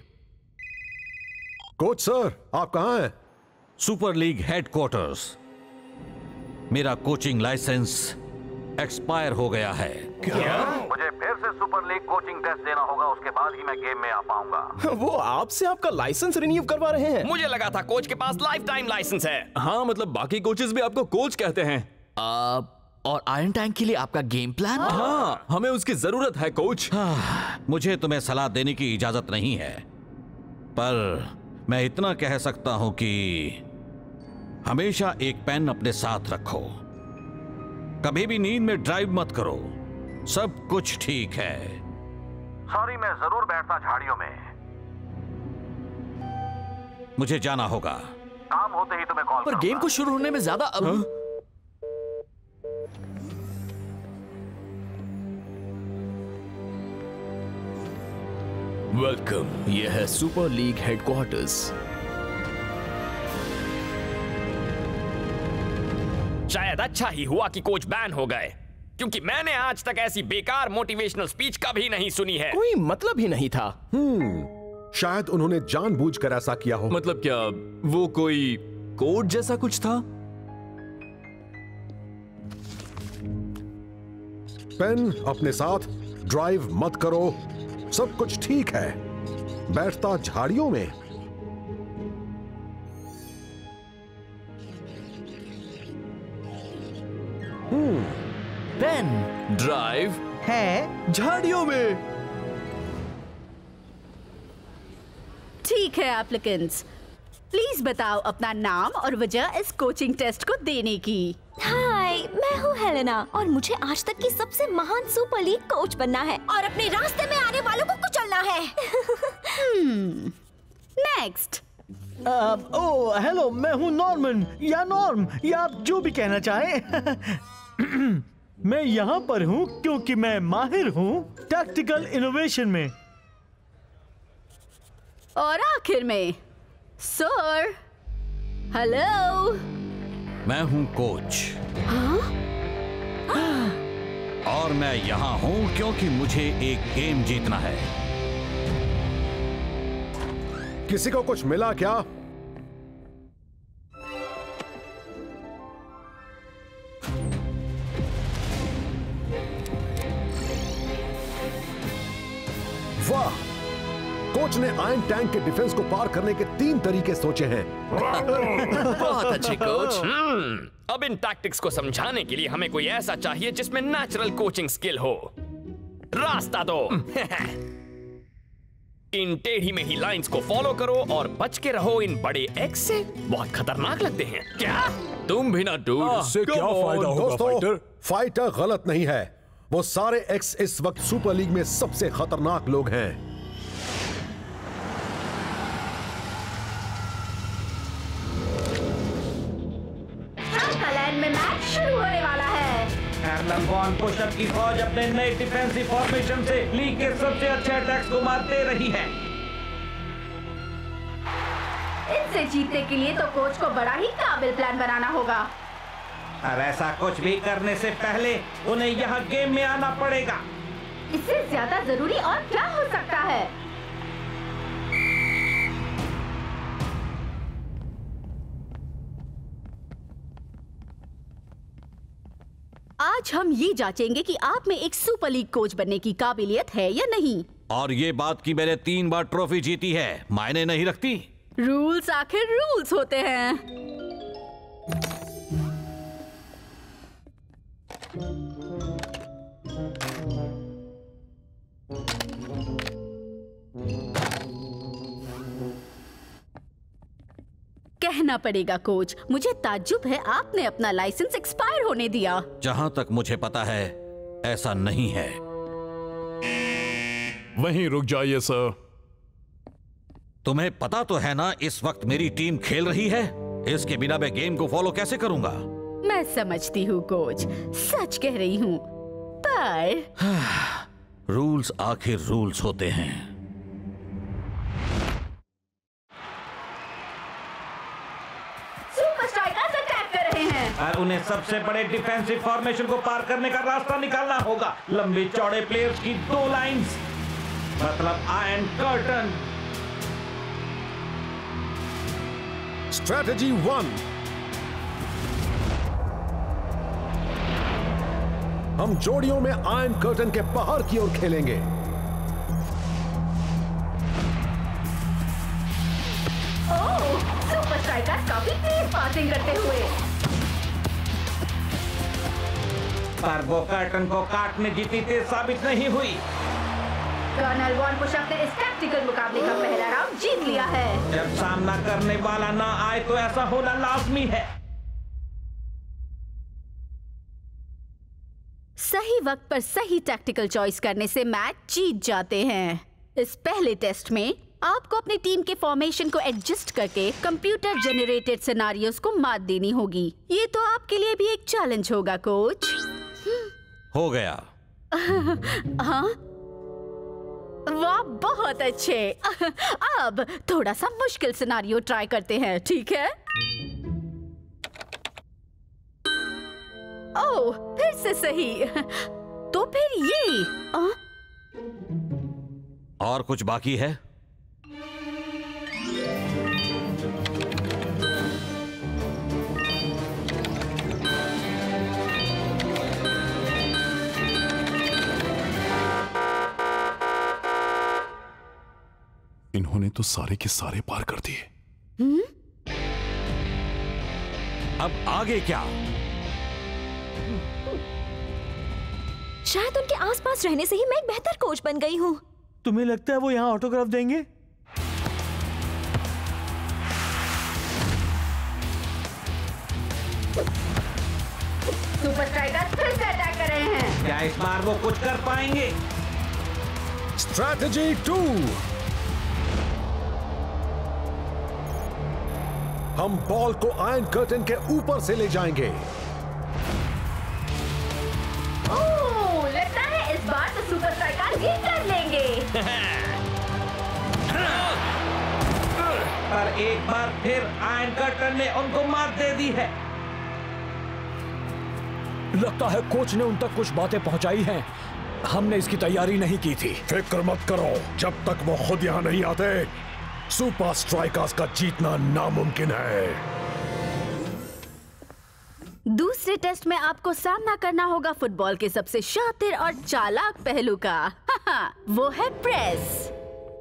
कोच सर, आप कहां हैं? Super league headquarters. मेरा कोचिंग लाइसेंस एक्सपायर हो गया है। क्या? मुझे फिर से सुपर लीग कोचिंग टेस्ट देना होगा, उसके बाद ही मैं गेम में आ पाऊंगा। वो आपसे आपका लाइसेंस रिन्यू करवा रहे हैं? मुझे लगा था कोच के पास लाइफ टाइम लाइसेंस है। हाँ, मतलब बाकी कोचेस भी आपको कोच कहते हैं। आ, और आयरन टैंक के लिए आपका गेम प्लान? हाँ, हमें उसकी जरूरत है कोच। हाँ, मुझे तुम्हें सलाह देने की इजाजत नहीं है, पर मैं इतना कह सकता हूं कि हमेशा एक पेन अपने साथ रखो, कभी भी नींद में ड्राइव मत करो, सब कुछ ठीक है। सॉरी, मैं जरूर बैठता झाड़ियों में। मुझे जाना होगा। काम होते ही तुम्हें कॉल पर गेम को शुरू होने में ज्यादा अब... हाँ? वेलकम, यह है सुपर लीग हेडक्वार्टर्स। शायद अच्छा ही हुआ कि कोच बैन हो गए, क्योंकि मैंने आज तक ऐसी बेकार मोटिवेशनल स्पीच कभी नहीं सुनी है। कोई मतलब ही नहीं था। हम्म, शायद उन्होंने जानबूझकर ऐसा किया हो। मतलब क्या वो कोई कोड जैसा कुछ था? पेन अपने साथ, ड्राइव मत करो, सब कुछ ठीक है। बैठता झाड़ियों में। हम्म, पेन, ड्राइव है झाड़ियों में। ठीक है एप्लीकेंट्स, प्लीज बताओ अपना नाम और वजह इस कोचिंग टेस्ट को देने की। हाय, मैं हूँ हेलेना और मुझे आज तक की सबसे महान सुपर लीग कोच बनना है और अपने रास्ते में आने वालों को कुचलना है। नेक्स्ट। ओह हेलो, मैं हूँ नॉर्मन या नॉर्म या आप जो भी कहना चाहें। मैं यहाँ पर हूँ क्योंकि मैं माहिर हूँ टैक्टिकल इनोवेशन में। और आखिर में सर, हेलो, मैं हूँ कोच। हाँ? और मैं यहाँ हूँ क्योंकि मुझे एक गेम जीतना है। किसी को कुछ मिला क्या? वाह, कोच ने आयरन टैंक के डिफेंस को पार करने के तीन तरीके सोचे हैं। बहुत अच्छे कोच। अब इन टैक्टिक्स को समझाने के लिए हमें कोई ऐसा चाहिए जिसमें नेचुरल कोचिंग स्किल हो। रास्ता दो। इन टेढ़ी में ही लाइंस को फॉलो करो और बच के रहो इन बड़े एक्स से। बहुत खतरनाक लगते हैं। क्या तुम भी ना डूड? इससे क्या फायदा होगा फाइटर? फाइटर गलत नहीं है। वो सारे एक्स इस वक्त सुपर लीग में सबसे खतरनाक लोग हैं। में मैच शुरू होने वाला है। हार्लेम वॉन पुशअप की फौज अपने नए डिफेंसिव फॉर्मेशन से लीग के सबसे अच्छे अटैक्स को मारते रही है। इनसे जीतने के लिए तो कोच को बड़ा ही काबिल प्लान बनाना होगा। और ऐसा कुछ भी करने से पहले उन्हें यहाँ गेम में आना पड़ेगा। इससे ज्यादा जरूरी और क्या हो सकता है? आज हम ये जांचेंगे कि आप में एक सुपर लीग कोच बनने की काबिलियत है या नहीं। और ये बात कि मैंने तीन बार ट्रॉफी जीती है मायने नहीं रखती। रूल्स आखिर रूल्स होते हैं। कहना पड़ेगा कोच, मुझे ताज्जुब है आपने अपना लाइसेंस एक्सपायर होने दिया। जहां तक मुझे पता है ऐसा नहीं है। वहीं रुक जाइए सर। तुम्हें पता तो है ना इस वक्त मेरी टीम खेल रही है। इसके बिना मैं गेम को फॉलो कैसे करूंगा? मैं समझती हूँ कोच, सच कह रही हूँ, पर रूल्स आखिर रूल्स होते हैं। सुपर स्ट्राइकर्स अटैक कर रहे हैं। और उन्हें सबसे बड़े डिफेंसिव फॉर्मेशन को पार करने का रास्ता निकालना होगा। लंबे चौड़े प्लेयर्स की दो लाइंस, मतलब आयरन कर्टन। स्ट्रैटेजी वन, हम जोड़ियों में आयरन कर्टन के बाहर की ओर खेलेंगे। ओह, सुपर स्ट्राइकर्स काफी तेज पासिंग करते हुए। पर वो कर्टन को काटने जितनी तेज साबित नहीं हुई। कर्नल वॉन पुशअप ने इस टैक्टिकल मुकाबले का पहला राउंड जीत लिया है। जब सामना करने वाला ना आए तो ऐसा होना लाजमी है। सही वक्त पर सही टैक्टिकल चॉइस करने से मैच जीत जाते हैं। इस पहले टेस्ट में आपको अपनी टीम के फॉर्मेशन को एडजस्ट करके कंप्यूटर जनरेटेड सिनेरियोस को मात देनी होगी। ये तो आपके लिए भी एक चैलेंज होगा कोच। हो गया। हाँ, वाह, बहुत अच्छे। अब थोड़ा सा मुश्किल सिनेरियो ट्राई करते हैं, ठीक है? ओह, फिर से सही। तो फिर ये आ? और कुछ बाकी है? इन्होंने तो सारे के सारे पार कर दिए। अब आगे क्या? शायद उनके आसपास रहने से ही मैं एक बेहतर कोच बन गई हूँ। तुम्हें लगता है वो यहाँ ऑटोग्राफ देंगे? सुपर स्ट्राइकर्स फिर से अटैक कर रहे हैं। क्या इस बार वो कुछ कर पाएंगे? स्ट्रैटेजी टू, हम बॉल को आयरन कर्टन के ऊपर से ले जाएंगे। ओह, लगता है इस बार तो सुपर स्ट्राइकर्स जीत कर लेंगे। पर एक बार फिर आयरन कर्टन ने उनको मात दे दी है। लगता है कोच ने उन तक कुछ बातें पहुंचाई हैं। हमने इसकी तैयारी नहीं की थी। फिक्र मत करो, जब तक वो खुद यहाँ नहीं आते सुपर स्ट्राइकर्स का जीतना नामुमकिन है। दूसरे टेस्ट में आपको सामना करना होगा फुटबॉल के सबसे शातिर और चालाक पहलू का। वो है प्रेस।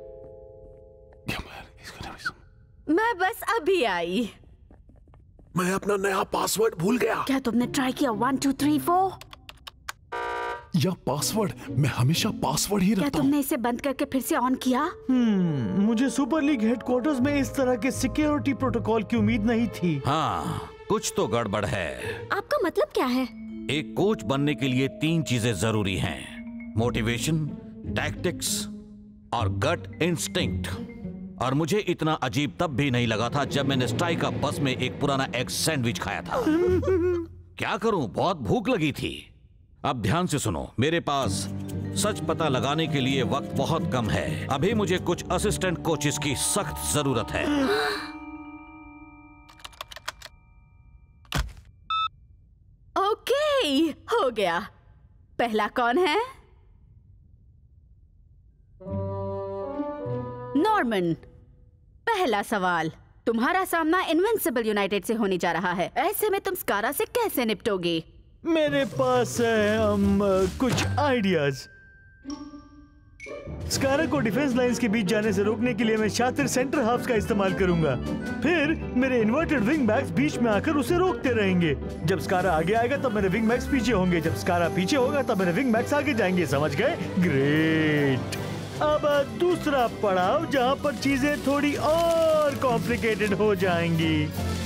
मैं बस अभी आई। मैं अपना नया पासवर्ड भूल गया। क्या तुमने ट्राई किया वन टू थ्री फोर? या पासवर्ड? मैं हमेशा पासवर्ड ही क्या रखता हूँ। तुमने इसे बंद करके फिर से ऑन किया? हम्म, मुझे सुपर लीग हेडक्वार्टर्स में इस तरह के सिक्योरिटी प्रोटोकॉल की उम्मीद नहीं थी। हाँ, कुछ तो गड़बड़ है। आपका मतलब क्या है? एक कोच बनने के लिए तीन चीजें जरूरी हैं: मोटिवेशन, टैक्टिक्स और गट इंस्टिंक्ट। और मुझे इतना अजीब तब भी नहीं लगा था जब मैंने स्ट्राइका बस में एक पुराना एग सैंडविच खाया था। क्या करूं, बहुत भूख लगी थी। अब ध्यान से सुनो, मेरे पास सच पता लगाने के लिए वक्त बहुत कम है। अभी मुझे कुछ असिस्टेंट कोचेस की सख्त जरूरत है। ओके, हो गया। पहला कौन है? नॉर्मन। पहला सवाल, तुम्हारा सामना इनविंसिबल यूनाइटेड से होने जा रहा है। ऐसे में तुम स्कारा से कैसे निपटोगे? मेरे पास है um, कुछ आइडियाज। स्कारा को डिफेंस लाइंस के बीच जाने से रोकने के लिए मैं शातिर सेंटर हाफ्स का इस्तेमाल करूंगा। फिर मेरे इन्वर्टेड विंग बैक्स बीच में आकर उसे रोकते रहेंगे। जब स्कारा आगे आएगा तब मेरे विंग बैक्स पीछे होंगे। जब स्कारा पीछे होगा तब मेरे विंग बैक्स आगे जाएंगे। समझ गए? ग्रेट। अब दूसरा पड़ाव, जहां पर चीजें थोड़ी और कॉम्प्लिकेटेड हो जाएंगी।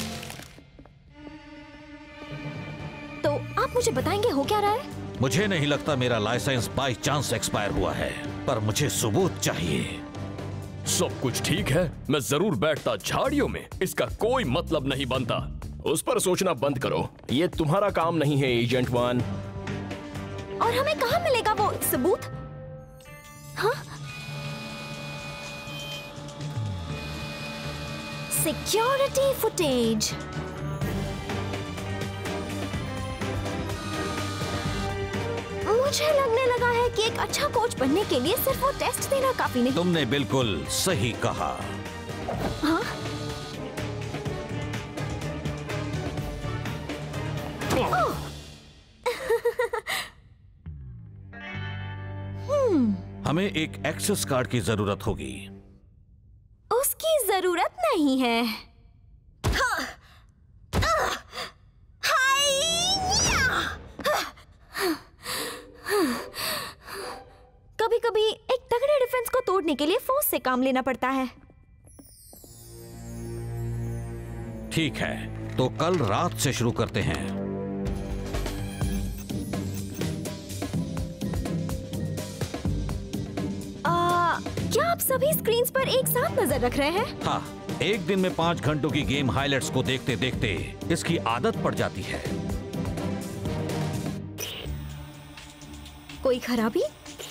तो आप मुझे बताएंगे हो क्या रहा है? मुझे नहीं लगता मेरा लाइसेंस बाई चांस एक्सपायर हुआ है, पर मुझे सबूत चाहिए। सब कुछ ठीक है, मैं जरूर बैठता झाड़ियों में। इसका कोई मतलब नहीं बनता। उस पर सोचना बंद करो, ये तुम्हारा काम नहीं है एजेंट वन। और हमें कहाँ मिलेगा वो सबूत? हाँ? Security footage. मुझे लगने लगा है कि एक अच्छा कोच बनने के लिए सिर्फ वो टेस्ट देना काफी नहीं। तुमने बिल्कुल सही कहा। हाँ? हम्म। हमें एक एक्सेस कार्ड की जरूरत होगी। उसकी जरूरत नहीं है। हाँ। कभी कभी एक तगड़े डिफेंस को तोड़ने के लिए फोर्स से काम लेना पड़ता है। ठीक है, तो कल रात से शुरू करते हैं। आ, क्या आप सभी स्क्रीन्स पर एक साथ नजर रख रहे हैं? हाँ, एक दिन में पांच घंटों की गेम हाइलाइट्स को देखते देखते इसकी आदत पड़ जाती है। कोई खराबी?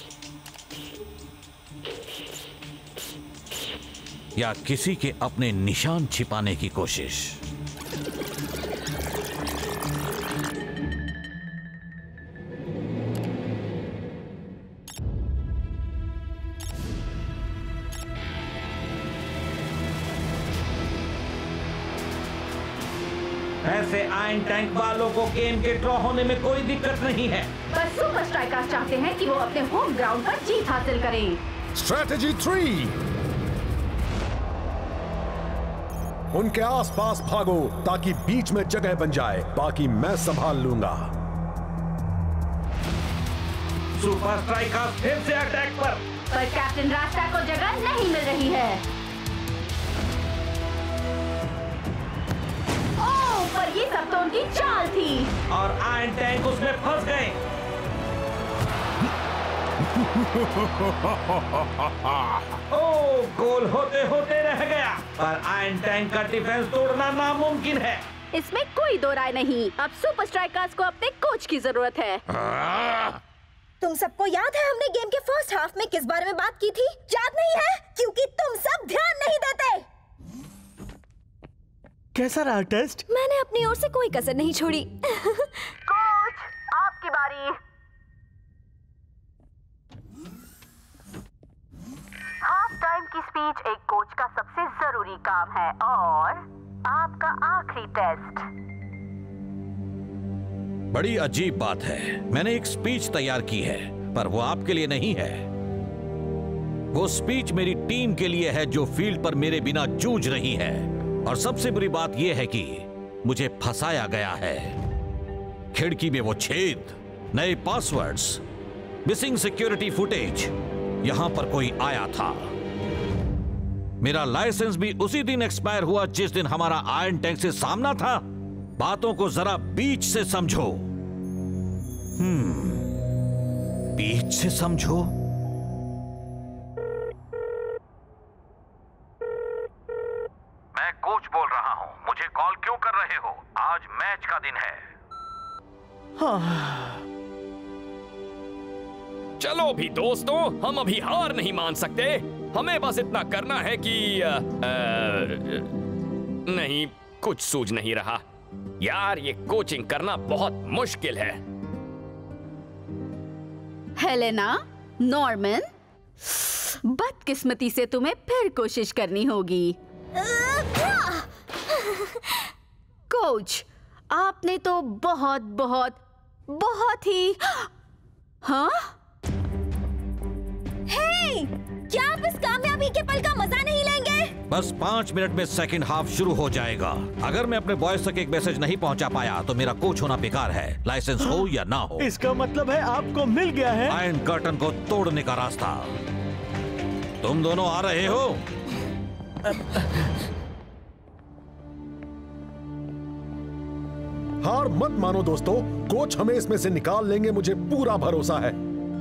या किसी के अपने निशान छिपाने की कोशिश? ऐसे आयरन टैंक वालों को गेम के ड्रॉ होने में कोई दिक्कत नहीं है। पर सुपर स्ट्राइकर्स चाहते हैं कि वो अपने होम ग्राउंड पर जीत हासिल करें। स्ट्रैटेजी थ्री, उनके आसपास भागो ताकि बीच में जगह बन जाए, बाकी मैं संभाल लूंगा। सुपर स्ट्राइकर्स फिर से अटैक पर। पर कैप्टन रास्ता को जगह नहीं मिल रही है। ओह, पर ये सब तो उनकी आयरन टैंक उसमें फंस गए। ओ, गोल होते होते रह गया, पर आयरन टैंक का डिफेंस तोड़ना नामुमकिन है। इसमें कोई दो राय नहीं। अब सुपर स्ट्राइकर्स को अपने कोच की जरूरत है। तुम सबको याद है हमने गेम के फर्स्ट हाफ में किस बारे में बात की थी? याद नहीं है? क्योंकि तुम सब ध्यान नहीं देते। कैसा रहा टेस्ट? मैंने अपनी ओर से कोई कसर नहीं छोड़ी। कोच, आपकी बारी। हाफ टाइम की स्पीच एक कोच का सबसे जरूरी काम है और आपका आखिरी टेस्ट। बड़ी अजीब बात है, मैंने एक स्पीच तैयार की है, पर वो आपके लिए नहीं है। वो स्पीच मेरी टीम के लिए है जो फील्ड पर मेरे बिना जूझ रही है। और सबसे बुरी बात यह है कि मुझे फंसाया गया है। खिड़की में वो छेद, नए पासवर्ड्स, मिसिंग सिक्योरिटी फुटेज। यहां पर कोई आया था। मेरा लाइसेंस भी उसी दिन एक्सपायर हुआ जिस दिन हमारा आयरन टैंक से सामना था। बातों को जरा बीच से समझो। हम्म, बीच से समझो। मैं कोच बोल रहा हूं। मुझे कॉल क्यों कर रहे हो? आज मैच का दिन है। हाँ। चलो भी दोस्तों, हम अभी हार नहीं मान सकते। हमें बस इतना करना है कि आ, आ, नहीं, कुछ सूझ नहीं रहा। यार, ये कोचिंग करना बहुत मुश्किल है। हेलेना, नॉर्मन, बदकिस्मती से तुम्हें फिर कोशिश करनी होगी। कोच, आपने तो बहुत बहुत बहुत ही हाँ? हे, क्या आप इस कामयाबी के पल का मजा नहीं लेंगे? बस पांच मिनट में सेकंड हाफ शुरू हो जाएगा। अगर मैं अपने बॉयज तक एक मैसेज नहीं पहुंचा पाया तो मेरा कोच होना बेकार है, लाइसेंस हो या ना हो। इसका मतलब है आपको मिल गया है आयरन कर्टन को तोड़ने का रास्ता। तुम दोनों आ रहे हो? हार मत मानो दोस्तों, कोच हमें इसमें से निकाल लेंगे, मुझे पूरा भरोसा है।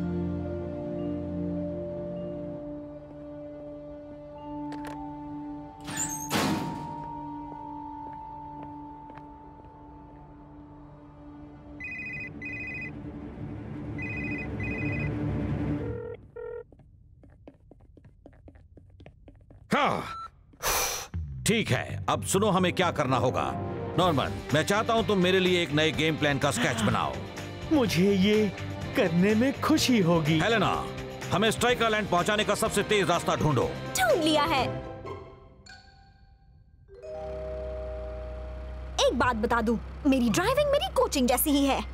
हाँ, ठीक है, अब सुनो हमें क्या करना होगा। नॉर्मन, मैं चाहता हूं तुम मेरे लिए एक नए गेम प्लान का स्केच बनाओ। मुझे ये करने में खुशी होगी। हेलेना, हमें स्ट्राइकर लैंड पहुंचाने का सबसे तेज रास्ता ढूंढो। ढूंढ लिया है। एक बात बता दूं, मेरी ड्राइविंग मेरी कोचिंग जैसी ही है।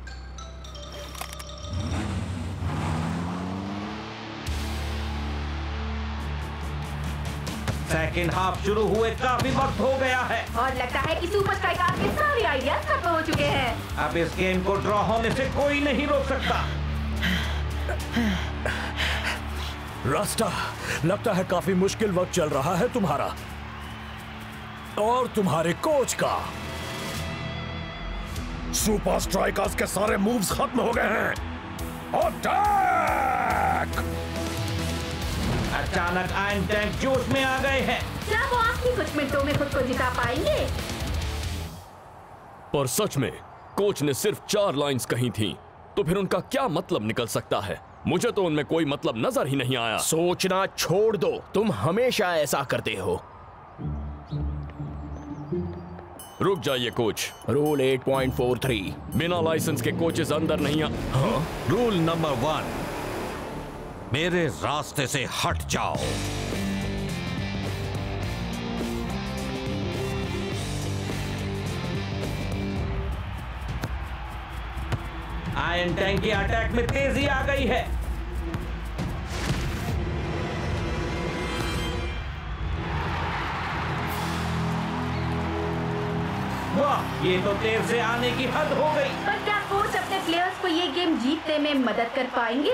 सेकेंड हाफ शुरू हुए काफी वक्त हो गया है और लगता है कि सुपर स्ट्राइकर के सारे आइडियाज खत्म हो चुके हैं। अब इस गेम को ड्रॉ होने से कोई नहीं रोक सकता। रास्ता, लगता है काफी मुश्किल वक्त चल रहा है तुम्हारा और तुम्हारे कोच का। सुपर स्ट्राइकर्स के सारे मूव्स खत्म हो गए हैं। अटैक! अचानक आयरन टैंक जोश में आ गए हैं। क्या वो आखिरी कुछ मिनटों में खुद को जिता पाएंगे? पर सच में कोच ने सिर्फ चार लाइंस कही थीं, तो फिर उनका क्या मतलब निकल सकता है? मुझे तो उनमें कोई मतलब नजर ही नहीं आया। सोचना छोड़ दो, तुम हमेशा ऐसा करते हो। रुक जाइए coach. Rule eight point four three, बिना लाइसेंस के कोचेस अंदर नहीं आ... हाँ? रूल नंबर वन, मेरे रास्ते से हट जाओ। आयरन टैंक के अटैक में तेजी आ गई है। वाह, ये तो तेज से आने की हद हो गई। पर क्या कोच अपने प्लेयर्स को ये गेम जीतने में मदद कर पाएंगे?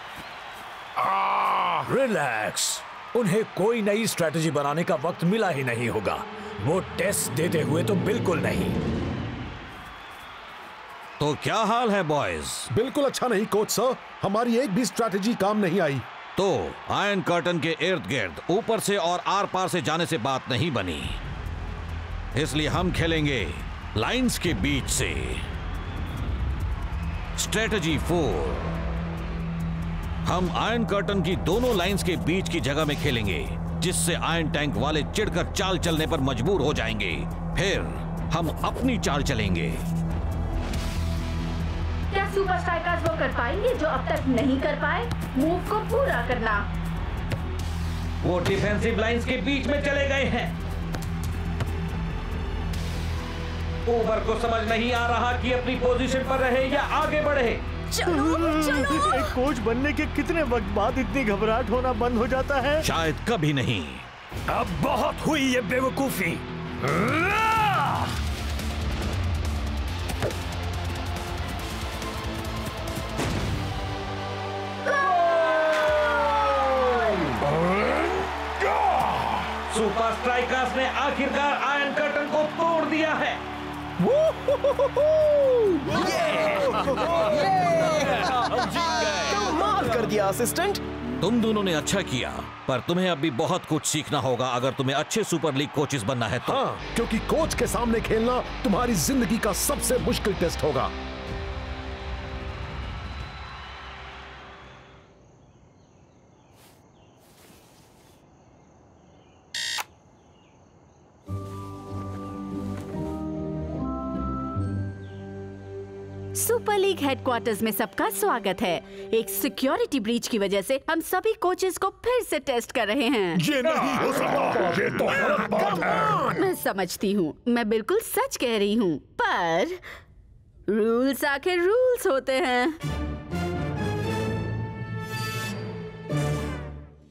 रिलैक्स, उन्हें कोई नई स्ट्रेटजी बनाने का वक्त मिला ही नहीं होगा। वो टेस्ट देते हुए तो बिल्कुल नहीं। तो क्या हाल है बॉयज? बिल्कुल अच्छा नहीं कोच सर, हमारी एक भी स्ट्रैटेजी काम नहीं आई। तो आयरन कर्टन के इर्द गिर्द ऊपर से और आर पार से जाने से बात नहीं बनी, इसलिए हम खेलेंगे लाइंस के बीच से। स्ट्रेटजी फोर, हम आयरन कर्टन की दोनों लाइंस के बीच की जगह में खेलेंगे, जिससे आयरन टैंक वाले चिढ़कर चाल चलने पर मजबूर हो जाएंगे। फिर हम अपनी चाल चलेंगे। क्या सुपर स्ट्राइकर्स वो कर पाएंगे जो अब तक नहीं कर पाए? मूव को पूरा करना। वो डिफेंसिव लाइंस के बीच में चले गए हैं। ओवर को समझ नहीं आ रहा कि अपनी पोजीशन पर रहे या आगे बढ़े। चलो, चलो। एक कोच बनने के कितने वक्त बाद इतनी घबराहट होना बंद हो जाता है? शायद कभी नहीं। अब बहुत हुई ये बेवकूफी। सुपर स्ट्राइकर्स ने आखिरकार आयरन कर्टन को तोड़ दिया है। कमाल कर दिया असिस्टेंट। तुम दोनों ने अच्छा किया, पर तुम्हें अभी बहुत कुछ सीखना होगा अगर तुम्हें अच्छे सुपर लीग कोचेस बनना है तो। हाँ, क्योंकि कोच के सामने खेलना तुम्हारी जिंदगी का सबसे मुश्किल टेस्ट होगा। सुपर लीग हेडक्वार्टर्स में सबका स्वागत है। एक सिक्योरिटी ब्रीच की वजह से हम सभी कोचेस को फिर से टेस्ट कर रहे हैं। ये नहीं हो सकता, ये तो गलत बात है। मैं समझती हूँ, मैं बिल्कुल सच कह रही हूँ, पर रूल्स आखिर रूल्स होते हैं।